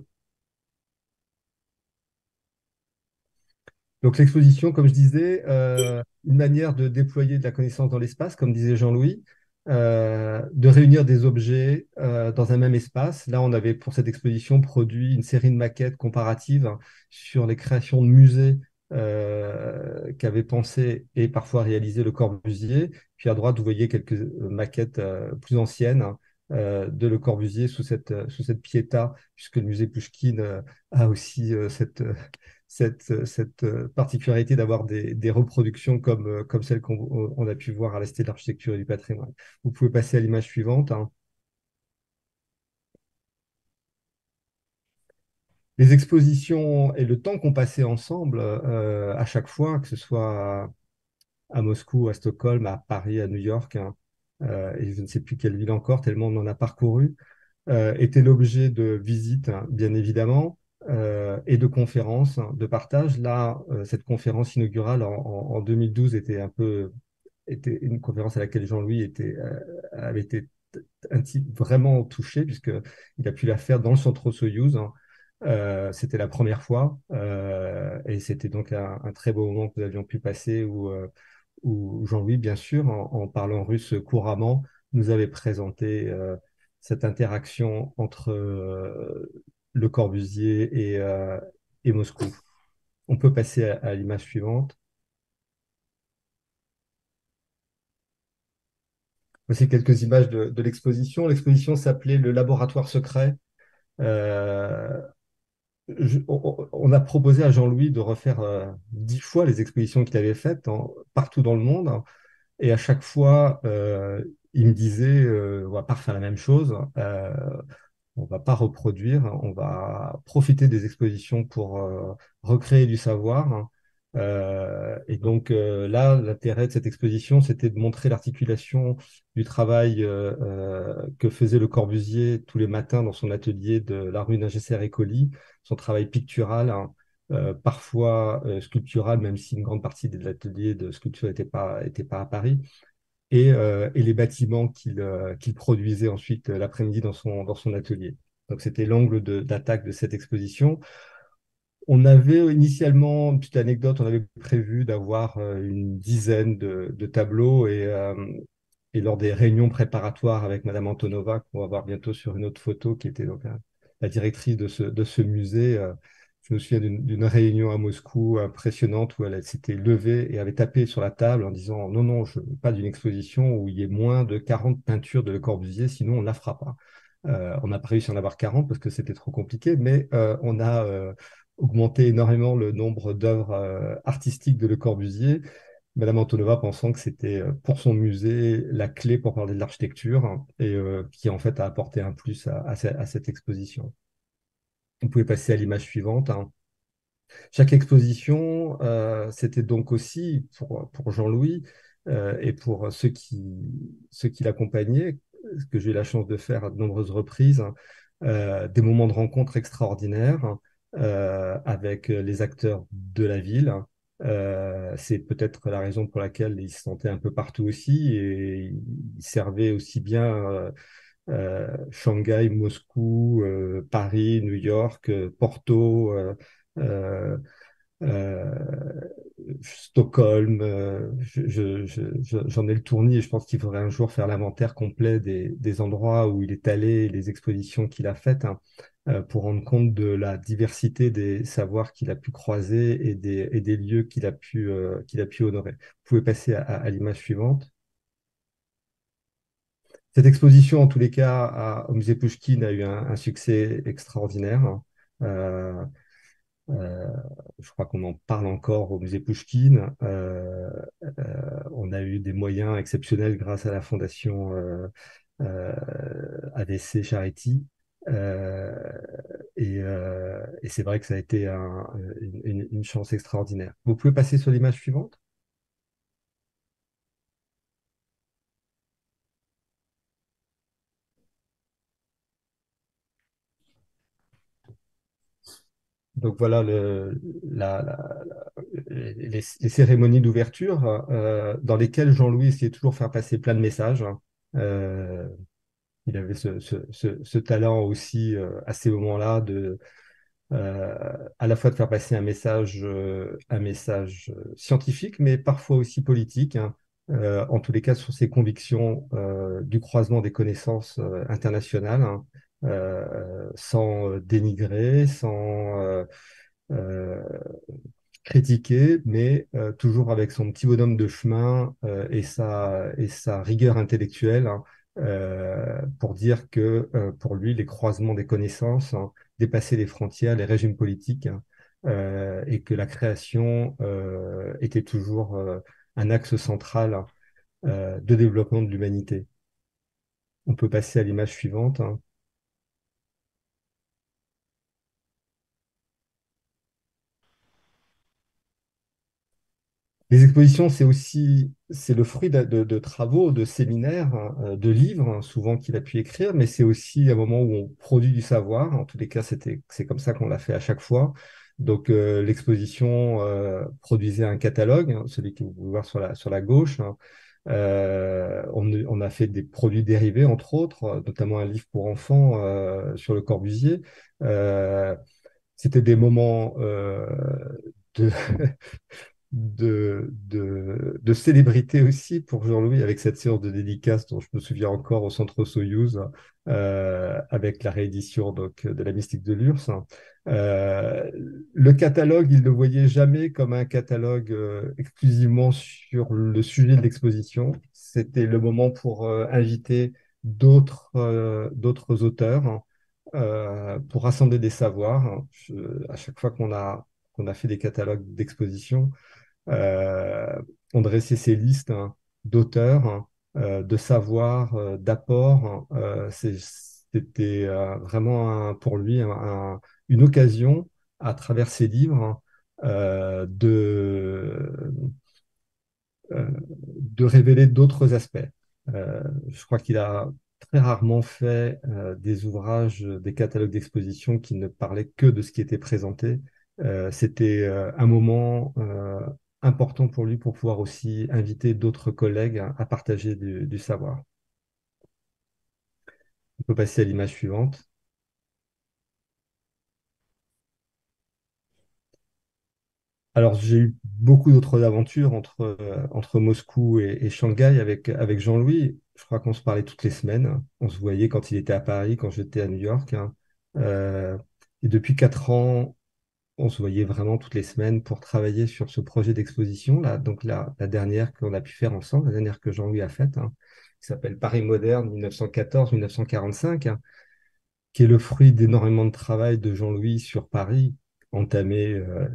Donc l'exposition, comme je disais, euh, une manière de déployer de la connaissance dans l'espace, comme disait Jean-Louis, euh, de réunir des objets euh, dans un même espace. Là, on avait pour cette exposition produit une série de maquettes comparatives sur les créations de musées euh, qu'avait pensé et parfois réalisé Le Corbusier. Puis à droite, vous voyez quelques euh, maquettes euh, plus anciennes euh, de Le Corbusier sous cette, sous cette piéta, puisque le musée Pouchkine euh, a aussi euh, cette cette, cette particularité d'avoir des, des reproductions comme, comme celles qu'on on a pu voir à la Cité de l'Architecture et du Patrimoine. Vous pouvez passer à l'image suivante, hein. Les expositions et le temps qu'on passait ensemble euh, à chaque fois, que ce soit à, à Moscou, à Stockholm, à Paris, à New York, hein, euh, et je ne sais plus quelle ville encore, tellement on en a parcouru, euh, était l'objet de visites, hein, bien évidemment, euh, et de conférences, hein, de partage. Là, euh, cette conférence inaugurale en, en- en deux mille douze était un peu était une conférence à laquelle Jean-Louis était, euh, avait été un type vraiment touché, puisqu'il a pu la faire dans le centre Soyouz, hein. Euh, c'était la première fois, euh, et c'était donc un, un très beau moment que nous avions pu passer où, euh, où Jean-Louis, bien sûr, en, en parlant russe couramment, nous avait présenté euh, cette interaction entre euh, Le Corbusier et, euh, et Moscou. On peut passer à, à l'image suivante. Voici quelques images de, de l'exposition. L'exposition s'appelait Le Laboratoire secret. Euh, je- on, on a proposé à Jean-Louis de refaire euh, dix fois les expositions qu'il avait faites en- partout dans le monde. Et à chaque fois, euh, il me disait, euh, on va pas refaire la même chose. Euh, on va pas reproduire, on va profiter des expositions pour euh, recréer du savoir. Euh, et donc euh, là, l'intérêt de cette exposition, c'était de montrer l'articulation du travail euh, euh, que faisait Le Corbusier tous les matins dans son atelier de la rue Ningesser-Écoli, son travail pictural, hein, euh, parfois euh, sculptural, même si une grande partie de l'atelier de sculpture n'était pas, était pas à Paris, et, euh, et les bâtiments qu'il euh, qu'il produisait ensuite euh, l'après-midi dans son, dans son atelier. Donc c'était l'angle de- d'attaque de cette exposition. On avait initialement, une petite anecdote, on avait prévu d'avoir euh, une dizaine de, de tableaux et, euh, et lors des réunions préparatoires avec Madame Antonova, qu'on va voir bientôt sur une autre photo, qui était donc euh, la directrice de ce, de ce musée, euh, je me souviens d'une d'une réunion à Moscou impressionnante où elle s'était levée et avait tapé sur la table en disant non, non, je veux pas d'une exposition où il y ait moins de quarante peintures de Le Corbusier, sinon on ne la fera pas. Euh, on n'a pas réussi à en avoir quarante parce que c'était trop compliqué, mais euh, on a euh, augmenté énormément le nombre d'œuvres euh, artistiques de Le Corbusier. Madame Antonova pensant que c'était euh, pour son musée la clé pour parler de l'architecture, hein, et euh, qui en fait a apporté un plus à, à ce- à cette exposition. Vous pouvez passer à l'image suivante, hein. Chaque exposition, euh, c'était donc aussi pour, pour Jean-Louis euh, et pour ceux qui, ceux qui l'accompagnaient, ce que j'ai eu la chance de faire à de nombreuses reprises, hein, euh, des moments de rencontre extraordinaires euh, avec les acteurs de la ville. Euh, c'est peut-être la raison pour laquelle ils se sentaient un peu partout aussi et ils servaient aussi bien euh, euh, Shanghai, Moscou, euh, Paris, New York, euh, Porto, euh, euh, euh, Stockholm. Euh, je- je- je- je- j'en ai le tournis et je pense qu'il faudrait un jour faire l'inventaire complet des, des endroits où il est allé, les expositions qu'il a faites, hein, euh, pour rendre compte de la diversité des savoirs qu'il a pu croiser et des, et des lieux qu'il a pu, euh, qu'il a pu honorer. Vous pouvez passer à, à- à l'image suivante. Cette exposition, en tous les cas, à- au musée Pouchkine, a eu un, un succès extraordinaire, hein. Euh, euh, je crois qu'on en parle encore au musée Pouchkine. Euh, euh, on a eu des moyens exceptionnels grâce à la fondation euh, euh, A V C Charity. Euh, et euh, et c'est vrai que ça a été un- une, une- une chance extraordinaire. Vous pouvez passer sur l'image suivante? Donc voilà le, la, la- la- les, les cérémonies d'ouverture euh, dans lesquelles Jean-Louis essayait toujours de faire passer plein de messages, hein. Euh, il avait ce, ce, ce, ce talent aussi euh, à ces moments-là de euh, à la fois de faire passer un message, euh, un message euh, scientifique, mais parfois aussi politique, hein, euh, en tous les cas sur ses convictions euh, du croisement des connaissances euh, internationales, hein, euh, sans euh, dénigrer, sans euh, euh, critiquer, mais euh, toujours avec son petit bonhomme de chemin euh, et sa, et sa rigueur intellectuelle, hein, euh, pour dire que euh, pour lui, les croisements des connaissances hein, dépassaient les frontières, les régimes politiques, hein, euh, et que la création euh, était toujours euh, un axe central euh, de développement de l'humanité. On peut passer à l'image suivante, hein. Les expositions, c'est aussi, c'est le fruit de, de- de travaux, de séminaires, hein, euh, de livres, hein, souvent qu'il a pu écrire, mais c'est aussi un moment où on produit du savoir. En tous les cas, c'était, c'est comme ça qu'on l'a fait à chaque fois. Donc, euh, l'exposition euh, produisait un catalogue, hein, celui que vous pouvez voir sur la, sur la gauche, hein. Euh, on, on a fait des produits dérivés, entre autres, euh, notamment un livre pour enfants euh, sur le Corbusier. Euh, C'était des moments euh, de, de, de, de célébrité aussi pour Jean-Louis avec cette séance de dédicace dont je me souviens encore au Centre Soyouz euh, avec la réédition donc, de la Mystique de l'U R S S. Euh, le catalogue, il ne le voyait jamais comme un catalogue euh, exclusivement sur le sujet de l'exposition. C'était le moment pour euh, inviter d'autres euh, d'autres auteurs, hein, euh, pour rassembler des savoirs, hein. Je- à chaque fois qu'on a, qu'on a fait des catalogues d'exposition, euh, on dressait ces listes hein, d'auteurs, hein, euh, de savoirs, euh, d'apports, hein. Euh, c'est- c'était euh, vraiment un- pour lui un- un- une occasion, à travers ses livres, hein, euh, de, euh, de révéler d'autres aspects. Euh, je crois qu'il a très rarement fait euh, des ouvrages, des catalogues d'exposition qui ne parlaient que de ce qui était présenté. Euh, c'était euh, un moment euh, important pour lui pour pouvoir aussi inviter d'autres collègues à, à partager du, du savoir. On peut passer à l'image suivante. Alors, j'ai eu beaucoup d'autres aventures entre, euh, entre Moscou et, et Shanghai avec, avec Jean-Louis. Je crois qu'on se parlait toutes les semaines. On se voyait quand il était à Paris, quand j'étais à New York, hein. Euh, et depuis quatre ans, on se voyait vraiment toutes les semaines pour travailler sur ce projet d'exposition, là, donc la, la dernière qu'on a pu faire ensemble, la dernière que Jean-Louis a faite, hein, qui s'appelle Paris moderne mille neuf cent quatorze mille neuf cent quarante-cinq, hein, qui est le fruit d'énormément de travail de Jean-Louis sur Paris, entamé euh,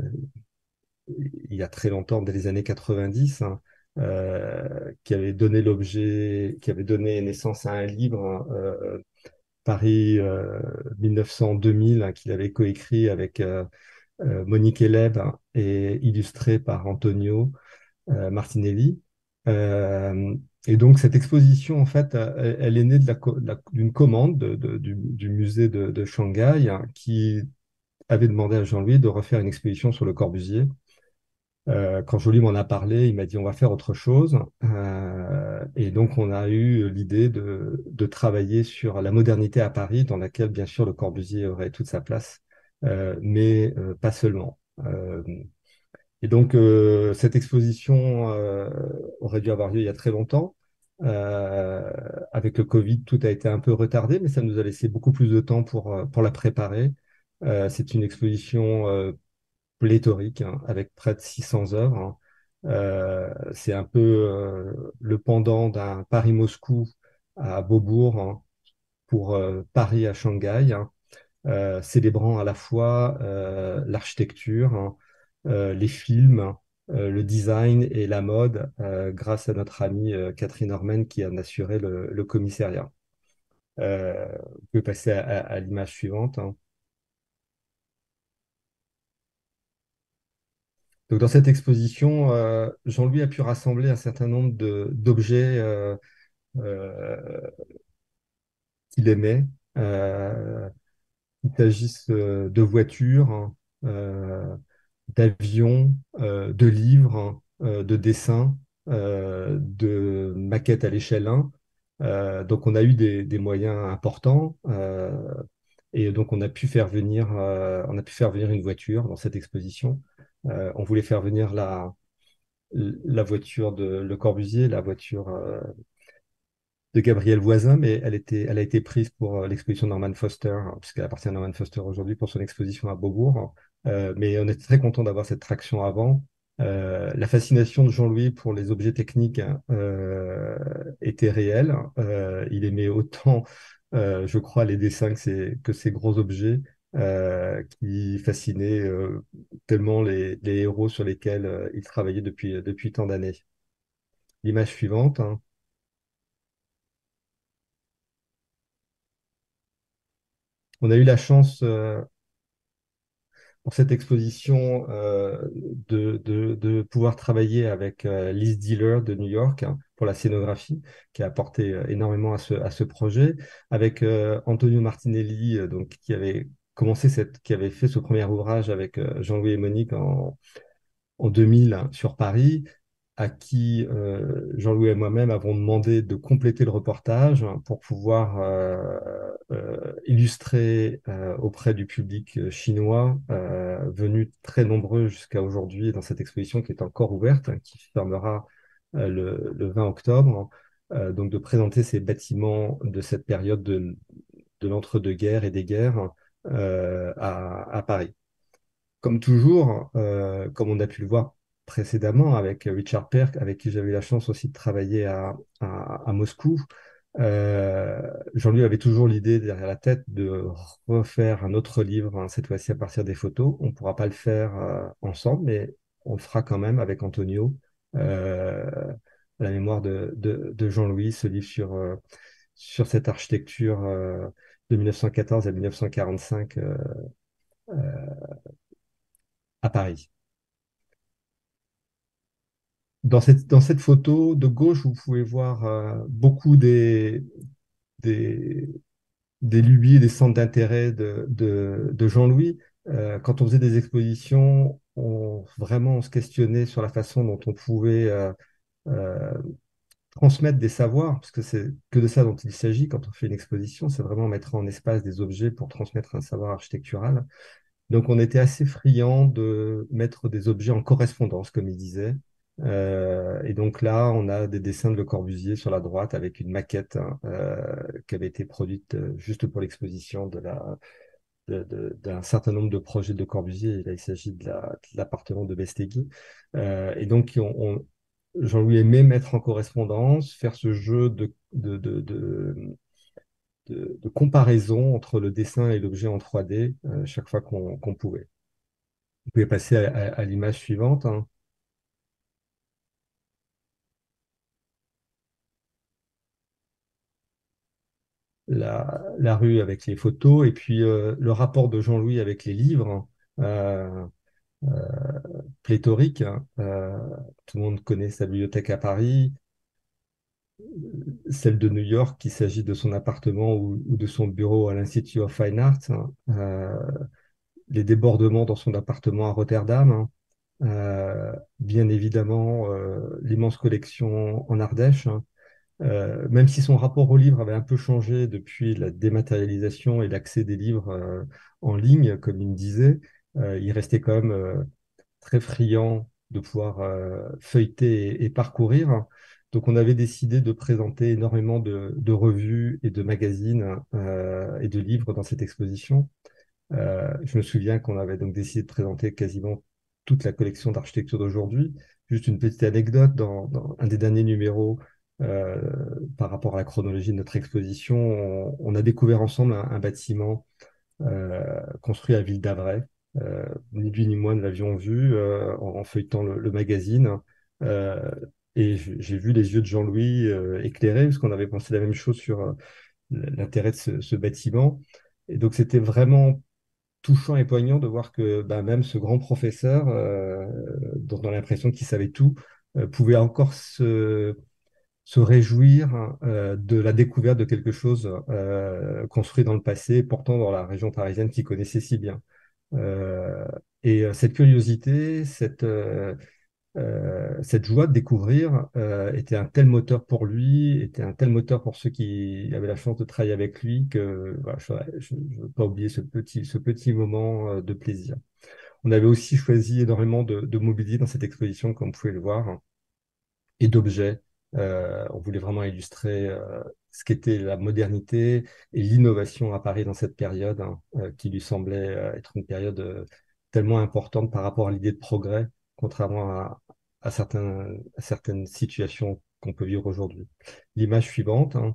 il y a très longtemps, dès les années quatre-vingt-dix, hein, euh, qui avait donné l'objet, qui avait donné naissance à un livre, hein, euh, Paris euh, mille neuf cents deux mille, hein, qu'il avait coécrit avec euh, euh, Monique Eleb, hein, et illustré par Antonio euh, Martinelli. Euh, et donc cette exposition, en fait, euh, elle, elle est née de la co- de la- d'une commande de- de- du, du musée de, de Shanghai, hein, qui avait demandé à Jean-Louis de refaire une exposition sur le Corbusier. Euh, quand Joly m'en a parlé, il m'a dit on va faire autre chose. Euh, et donc on a eu l'idée de, de travailler sur la modernité à Paris, dans laquelle bien sûr le Corbusier aurait toute sa place, euh, mais euh, pas seulement. Euh, et donc euh, cette exposition euh, aurait dû avoir lieu il y a très longtemps. Euh, avec le Covid, tout a été un peu retardé, mais ça nous a laissé beaucoup plus de temps pour, euh, pour la préparer. Euh, c'est une exposition euh, pléthorique, hein, avec près de six cents œuvres, hein. Euh, c'est un peu euh, le pendant d'un Paris-Moscou à Beaubourg, hein, pour euh, Paris à Shanghai, hein, euh, célébrant à la fois euh, l'architecture, hein, euh, les films, hein, euh, le design et la mode, euh, grâce à notre amie euh, Catherine Ormen qui en assurait le, le commissariat. Euh, on peut passer à, à- à l'image suivante, hein. Donc, dans cette exposition, euh, Jean-Louis a pu rassembler un certain nombre de- d'objets euh, euh, qu'il aimait, euh, qu'il s'agisse euh, de voitures, hein, euh, d'avions, euh, de livres, hein, euh, de dessins, euh, de maquettes à l'échelle un. Euh, donc, on a eu des, des moyens importants. Euh, et donc, on a pu faire venir, euh, on a pu faire venir une voiture dans cette exposition. Euh, on voulait faire venir la, la voiture de Le Corbusier, la voiture euh, de Gabriel Voisin, mais elle, était, elle a été prise pour euh, l'exposition Norman Foster, hein, puisqu'elle appartient à Norman Foster aujourd'hui pour son exposition à Beaubourg. Euh, mais on est très content d'avoir cette traction avant. Euh, la fascination de Jean-Louis pour les objets techniques hein, euh, était réelle. Euh, il aimait autant, euh, je crois, les dessins que ces, que ces gros objets euh, qui fascinaient euh, tellement les, les héros sur lesquels euh, il travaillait depuis, depuis tant d'années. L'image suivante, hein. On a eu la chance euh, pour cette exposition euh, de, de, de pouvoir travailler avec euh, Liz Dealer de New York hein, pour la scénographie, qui a apporté euh, énormément à ce, à ce projet, avec euh, Antonio Martinelli, euh, donc, qui avait commencé cette, qui avait fait ce premier ouvrage avec euh, Jean-Louis et Monique en, en deux mille hein, sur Paris, à qui euh, Jean-Louis et moi-même avons demandé de compléter le reportage hein, pour pouvoir euh, euh, illustrer euh, auprès du public euh, chinois, euh, venu très nombreux jusqu'à aujourd'hui dans cette exposition qui est encore ouverte, hein, qui fermera euh, le, le vingt octobre, euh, donc de présenter ces bâtiments de cette période de, de l'entre-deux-guerres et des guerres euh, à, à Paris. Comme toujours, euh, comme on a pu le voir précédemment avec Richard Perk, avec qui j'avais eu la chance aussi de travailler à, à, à Moscou, euh, Jean-Louis avait toujours l'idée derrière la tête de refaire un autre livre, hein, cette fois-ci à partir des photos. On ne pourra pas le faire euh, ensemble, mais on le fera quand même avec Antonio, euh, à la mémoire de, de, de Jean-Louis, ce livre sur, euh, sur cette architecture euh, de mille neuf cent quatorze à mille neuf cent quarante-cinq euh, euh, à Paris. Dans cette, dans cette photo de gauche, vous pouvez voir euh, beaucoup des, des, des lubies et des centres d'intérêt de, de, de Jean-Louis. Euh, quand on faisait des expositions, on, vraiment on se questionnait sur la façon dont on pouvait euh, euh, transmettre des savoirs, parce que c'est que de ça dont il s'agit quand on fait une exposition, c'est vraiment mettre en espace des objets pour transmettre un savoir architectural. Donc, on était assez friand de mettre des objets en correspondance, comme il disait. Euh, et donc là, on a des dessins de Le Corbusier sur la droite avec une maquette hein, euh, qui avait été produite euh, juste pour l'exposition de la, de- de- d'un certain nombre de projets de Le Corbusier. Et là, il s'agit de la- de l'appartement de Bestegui. Euh, et donc, on, on- Jean-Louis aimait mettre en correspondance, faire ce jeu de, de, de, de, de- de comparaison entre le dessin et l'objet en trois D euh, chaque fois qu'on qu'on pouvait. Vous pouvez passer à, à- à l'image suivante, hein. La, la rue avec les photos et puis euh, le rapport de Jean-Louis avec les livres, euh, euh, pléthorique, hein. Euh, tout le monde connaît sa bibliothèque à Paris, celle de New York, qu'il s'agit de son appartement ou, ou de son bureau à l'Institute of Fine Arts, hein. Euh, les débordements dans son appartement à Rotterdam, hein. Euh, bien évidemment euh, l'immense collection en Ardèche, hein. Euh, même si son rapport au livre avait un peu changé depuis la dématérialisation et l'accès des livres euh, en ligne, comme il me disait, euh, il restait quand même euh, très friand de pouvoir euh, feuilleter et, et parcourir. Donc on avait décidé de présenter énormément de, de revues et de magazines euh, et de livres dans cette exposition. Euh, je me souviens qu'on avait donc décidé de présenter quasiment toute la collection d'architecture d'aujourd'hui. Juste une petite anecdote, dans, dans un des derniers numéros, euh, par rapport à la chronologie de notre exposition, on, on a découvert ensemble un, un bâtiment euh, construit à Ville d'Avray. Euh, ni lui ni moi ne l'avions vu euh, en, en feuilletant le, le magazine. Euh, et j- j'ai vu les yeux de Jean-Louis euh, éclairés, parce qu'on avait pensé la même chose sur euh, l'intérêt de ce, ce bâtiment. Et donc c'était vraiment touchant et poignant de voir que bah, même ce grand professeur, euh, dont on a l'impression qu'il savait tout, euh, pouvait encore se, se réjouir hein, euh, de la découverte de quelque chose euh, construit dans le passé, pourtant dans la région parisienne qu'il connaissait si bien. Euh, et euh, cette curiosité, cette, euh, euh, cette joie de découvrir euh, était un tel moteur pour lui, était un tel moteur pour ceux qui avaient la chance de travailler avec lui que voilà, je ne veux pas oublier ce petit, ce petit moment euh, de plaisir. On avait aussi choisi énormément de, de mobilier dans cette exposition, comme vous pouvez le voir, hein, et d'objets. Euh, on voulait vraiment illustrer euh, ce qu'était la modernité et l'innovation à Paris dans cette période, hein, euh, qui lui semblait euh, être une période euh, tellement importante par rapport à l'idée de progrès, contrairement à, à certains, à certaines situations qu'on peut vivre aujourd'hui. L'image suivante, hein.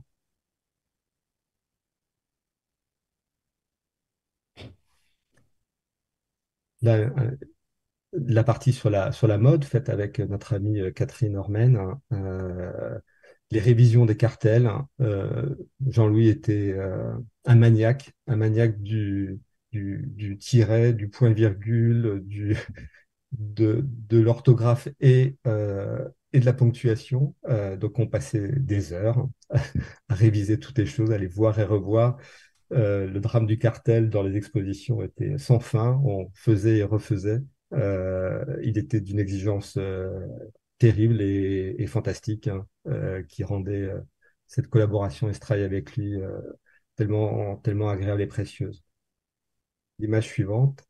Là, euh, la partie sur la, sur la mode faite avec notre amie euh, Catherine Ormen, hein, euh, les révisions des cartels, hein. Euh, Jean-Louis était euh, un maniaque, un maniaque du, du, du tiret, du point-virgule, du, de, de l'orthographe et, euh, et de la ponctuation. Euh, donc on passait des heures à réviser toutes les choses, à les voir et revoir. Euh, le drame du cartel dans les expositions était sans fin, on faisait et refaisait. Euh, il était d'une exigence euh, terrible et, et fantastique, hein, euh, qui rendait euh, cette collaboration et ce travail avec lui euh, tellement, tellement agréable et précieuse. L'image suivante.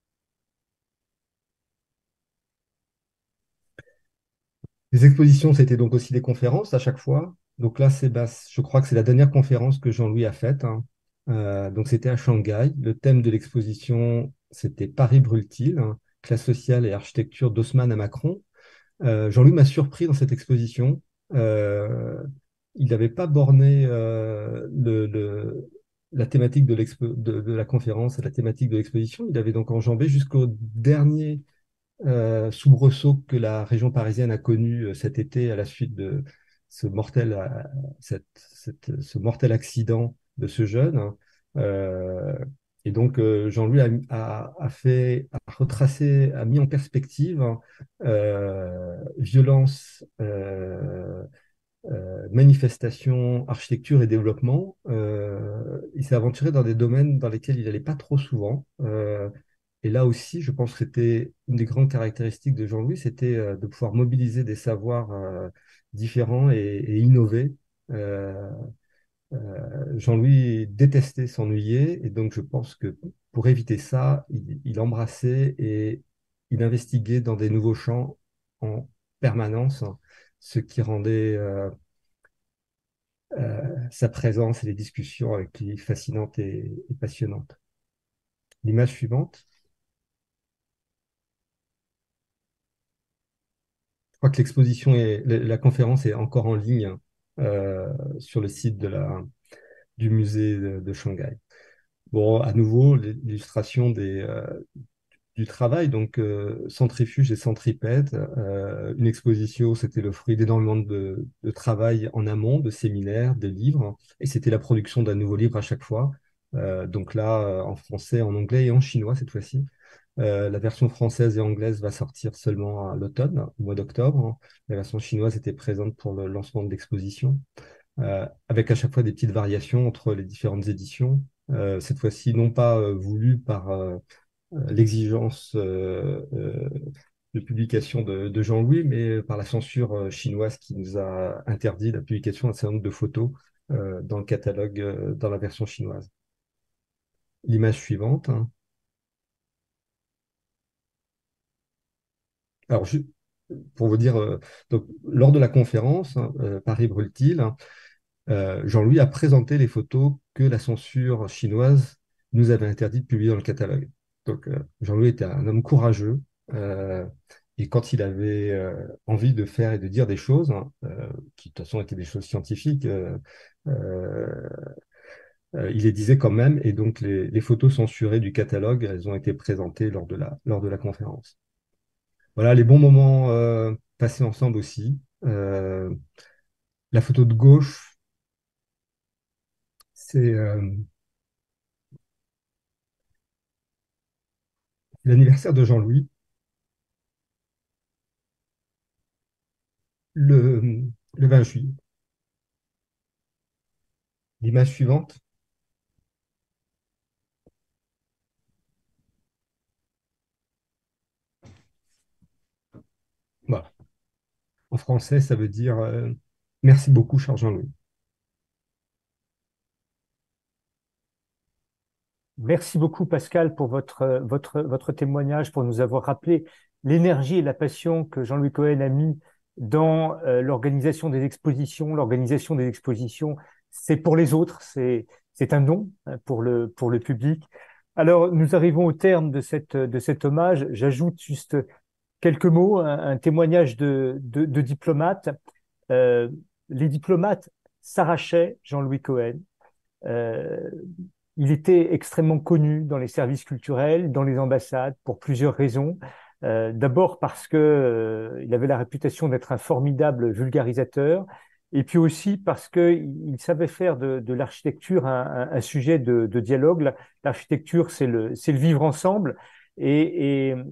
Les expositions, c'était donc aussi des conférences à chaque fois. Donc là, c'est, bah, je crois que c'est la dernière conférence que Jean-Louis a faite, hein. Euh, donc c'était à Shanghai. Le thème de l'exposition, c'était Paris brûle-t-il, hein, classe sociale et architecture d'Haussmann à Macron. Euh, Jean-Louis m'a surpris dans cette exposition. Euh, il n'avait pas borné euh, le, le- la thématique de, l'expo, de, de la conférence et la thématique de l'exposition. Il avait donc enjambé jusqu'au dernier euh, soubresaut que la région parisienne a connu euh, cet été à la suite de ce mortel, euh, cette- cette- ce mortel accident de ce jeune, hein. Euh, et donc, euh, Jean-Louis a, a- a fait, a retracé, a mis en perspective, hein, euh, violence, euh, euh, manifestation, architecture et développement. Euh, il s'est aventuré dans des domaines dans lesquels il n'allait pas trop souvent. Euh, et là aussi, je pense que c'était une des grandes caractéristiques de Jean-Louis, c'était euh, de pouvoir mobiliser des savoirs euh, différents et, et innover. Euh, euh, Jean-Louis détestait s'ennuyer, et donc je pense que pour éviter ça, il, il embrassait et il investiguait dans des nouveaux champs en permanence, hein, ce qui rendait euh, euh, sa présence et les discussions avec lui fascinantes et, et passionnantes. L'image suivante. Je crois que l'exposition et la, la conférence est encore en ligne, hein, euh, sur le site de la, du musée de, de Shanghai. Bon, à nouveau, l'illustration des, euh, du travail, donc euh, centrifuge et centripète. Euh, une exposition, c'était le fruit d'énormément de, de travail en amont, de séminaires, de livres, et c'était la production d'un nouveau livre à chaque fois. Euh, donc là, euh, en français, en anglais et en chinois cette fois-ci. Euh, la version française et anglaise va sortir seulement à l'automne, au mois d'octobre. La version chinoise était présente pour le lancement de l'exposition, euh, avec à chaque fois des petites variations entre les différentes éditions. Euh, cette fois-ci, non pas euh, voulues par euh, l'exigence euh, euh, de publication de, de Jean-Louis, mais par la censure euh, chinoise qui nous a interdit la publication d'un certain nombre de photos euh, dans le catalogue, euh, dans la version chinoise. L'image suivante, hein. Alors, je- pour vous dire, euh, donc, lors de la conférence, hein, euh, Paris brûle-t-il, hein, euh, Jean-Louis a présenté les photos que la censure chinoise nous avait interdit de publier dans le catalogue. Donc, euh, Jean-Louis était un homme courageux, euh, et quand il avait euh, envie de faire et de dire des choses, hein, euh, qui de toute façon étaient des choses scientifiques, euh, euh, euh, il les disait quand même, et donc les, les photos censurées du catalogue, elles ont été présentées lors de la, lors de la conférence. Voilà, les bons moments euh, passés ensemble aussi. Euh, la photo de gauche, c'est euh, l'anniversaire de Jean-Louis, le, le vingt juillet. L'image suivante. Bon, français, ça veut dire euh, merci beaucoup, cher Jean-Louis. Merci beaucoup, Pascal, pour votre, votre, votre témoignage, pour nous avoir rappelé l'énergie et la passion que Jean-Louis Cohen a mis dans euh, l'organisation des expositions. L'organisation des expositions, c'est pour les autres, c'est, c'est un don hein, pour le, pour le public. Alors, nous arrivons au terme de, cette, de cet hommage. J'ajoute juste quelques mots, un, un témoignage de, de, de diplomates. Euh, les diplomates s'arrachaient Jean-Louis Cohen. Euh, il était extrêmement connu dans les services culturels, dans les ambassades, pour plusieurs raisons. Euh, d'abord parce que euh, il avait la réputation d'être un formidable vulgarisateur, et puis aussi parce qu'il il savait faire de, de l'architecture un, un, un sujet de, de dialogue. L'architecture, c'est le, c'est le vivre ensemble, et, et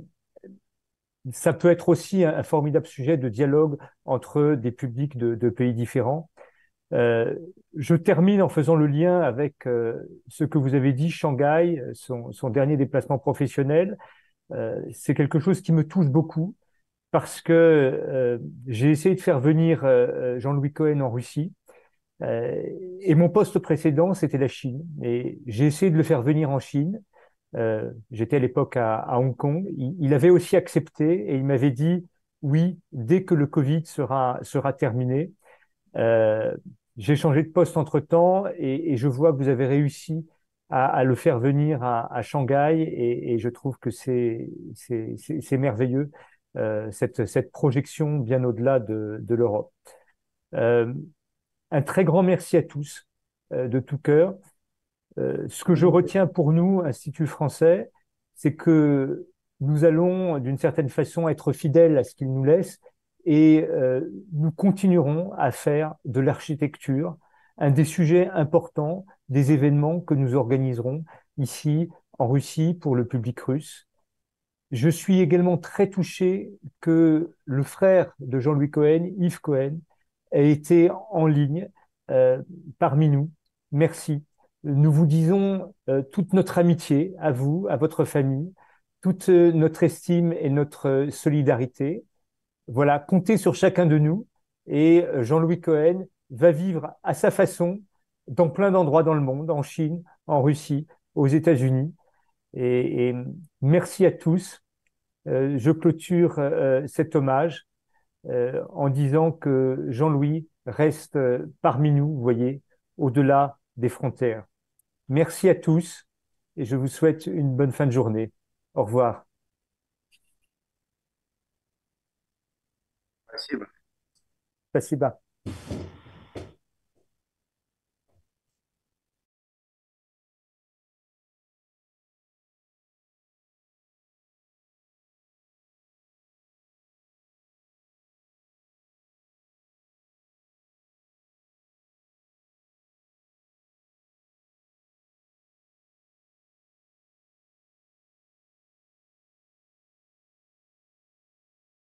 ça peut être aussi un, un formidable sujet de dialogue entre des publics de, de pays différents. Euh, je termine en faisant le lien avec euh, ce que vous avez dit, Shanghai, son, son dernier déplacement professionnel. Euh, c'est quelque chose qui me touche beaucoup parce que euh, j'ai essayé de faire venir euh, Jean-Louis Cohen en Russie euh, et mon poste précédent, c'était la Chine. Et j'ai essayé de le faire venir en Chine. Euh, j'étais à l'époque à, à Hong Kong. Il, il avait aussi accepté et il m'avait dit oui, dès que le Covid sera, sera terminé. Euh, j'ai changé de poste entre-temps et, et je vois que vous avez réussi à, à le faire venir à, à Shanghai et, et je trouve que c'est c'est c'est- c'est merveilleux euh, cette cette projection bien au-delà de, de l'Europe. Euh, un très grand merci à tous euh, de tout cœur. Euh, ce que je retiens pour nous, Institut français, c'est que nous allons, d'une certaine façon, être fidèles à ce qu'il nous laisse et euh, nous continuerons à faire de l'architecture un des sujets importants des événements que nous organiserons ici en Russie pour le public russe. Je suis également très touché que le frère de Jean-Louis Cohen, Yves Cohen, ait été en ligne euh, parmi nous. Merci. Nous vous disons euh, toute notre amitié à vous, à votre famille, toute euh, notre estime et notre euh, solidarité. Voilà, comptez sur chacun de nous et euh, Jean-Louis Cohen va vivre à sa façon dans plein d'endroits dans le monde, en Chine, en Russie, aux États-Unis. Et, et merci à tous. Euh, je clôture euh, cet hommage euh, en disant que Jean-Louis reste euh, parmi nous, vous voyez, au-delà des frontières. Merci à tous et je vous souhaite une bonne fin de journée. Au revoir. Спасибо. Спасибо.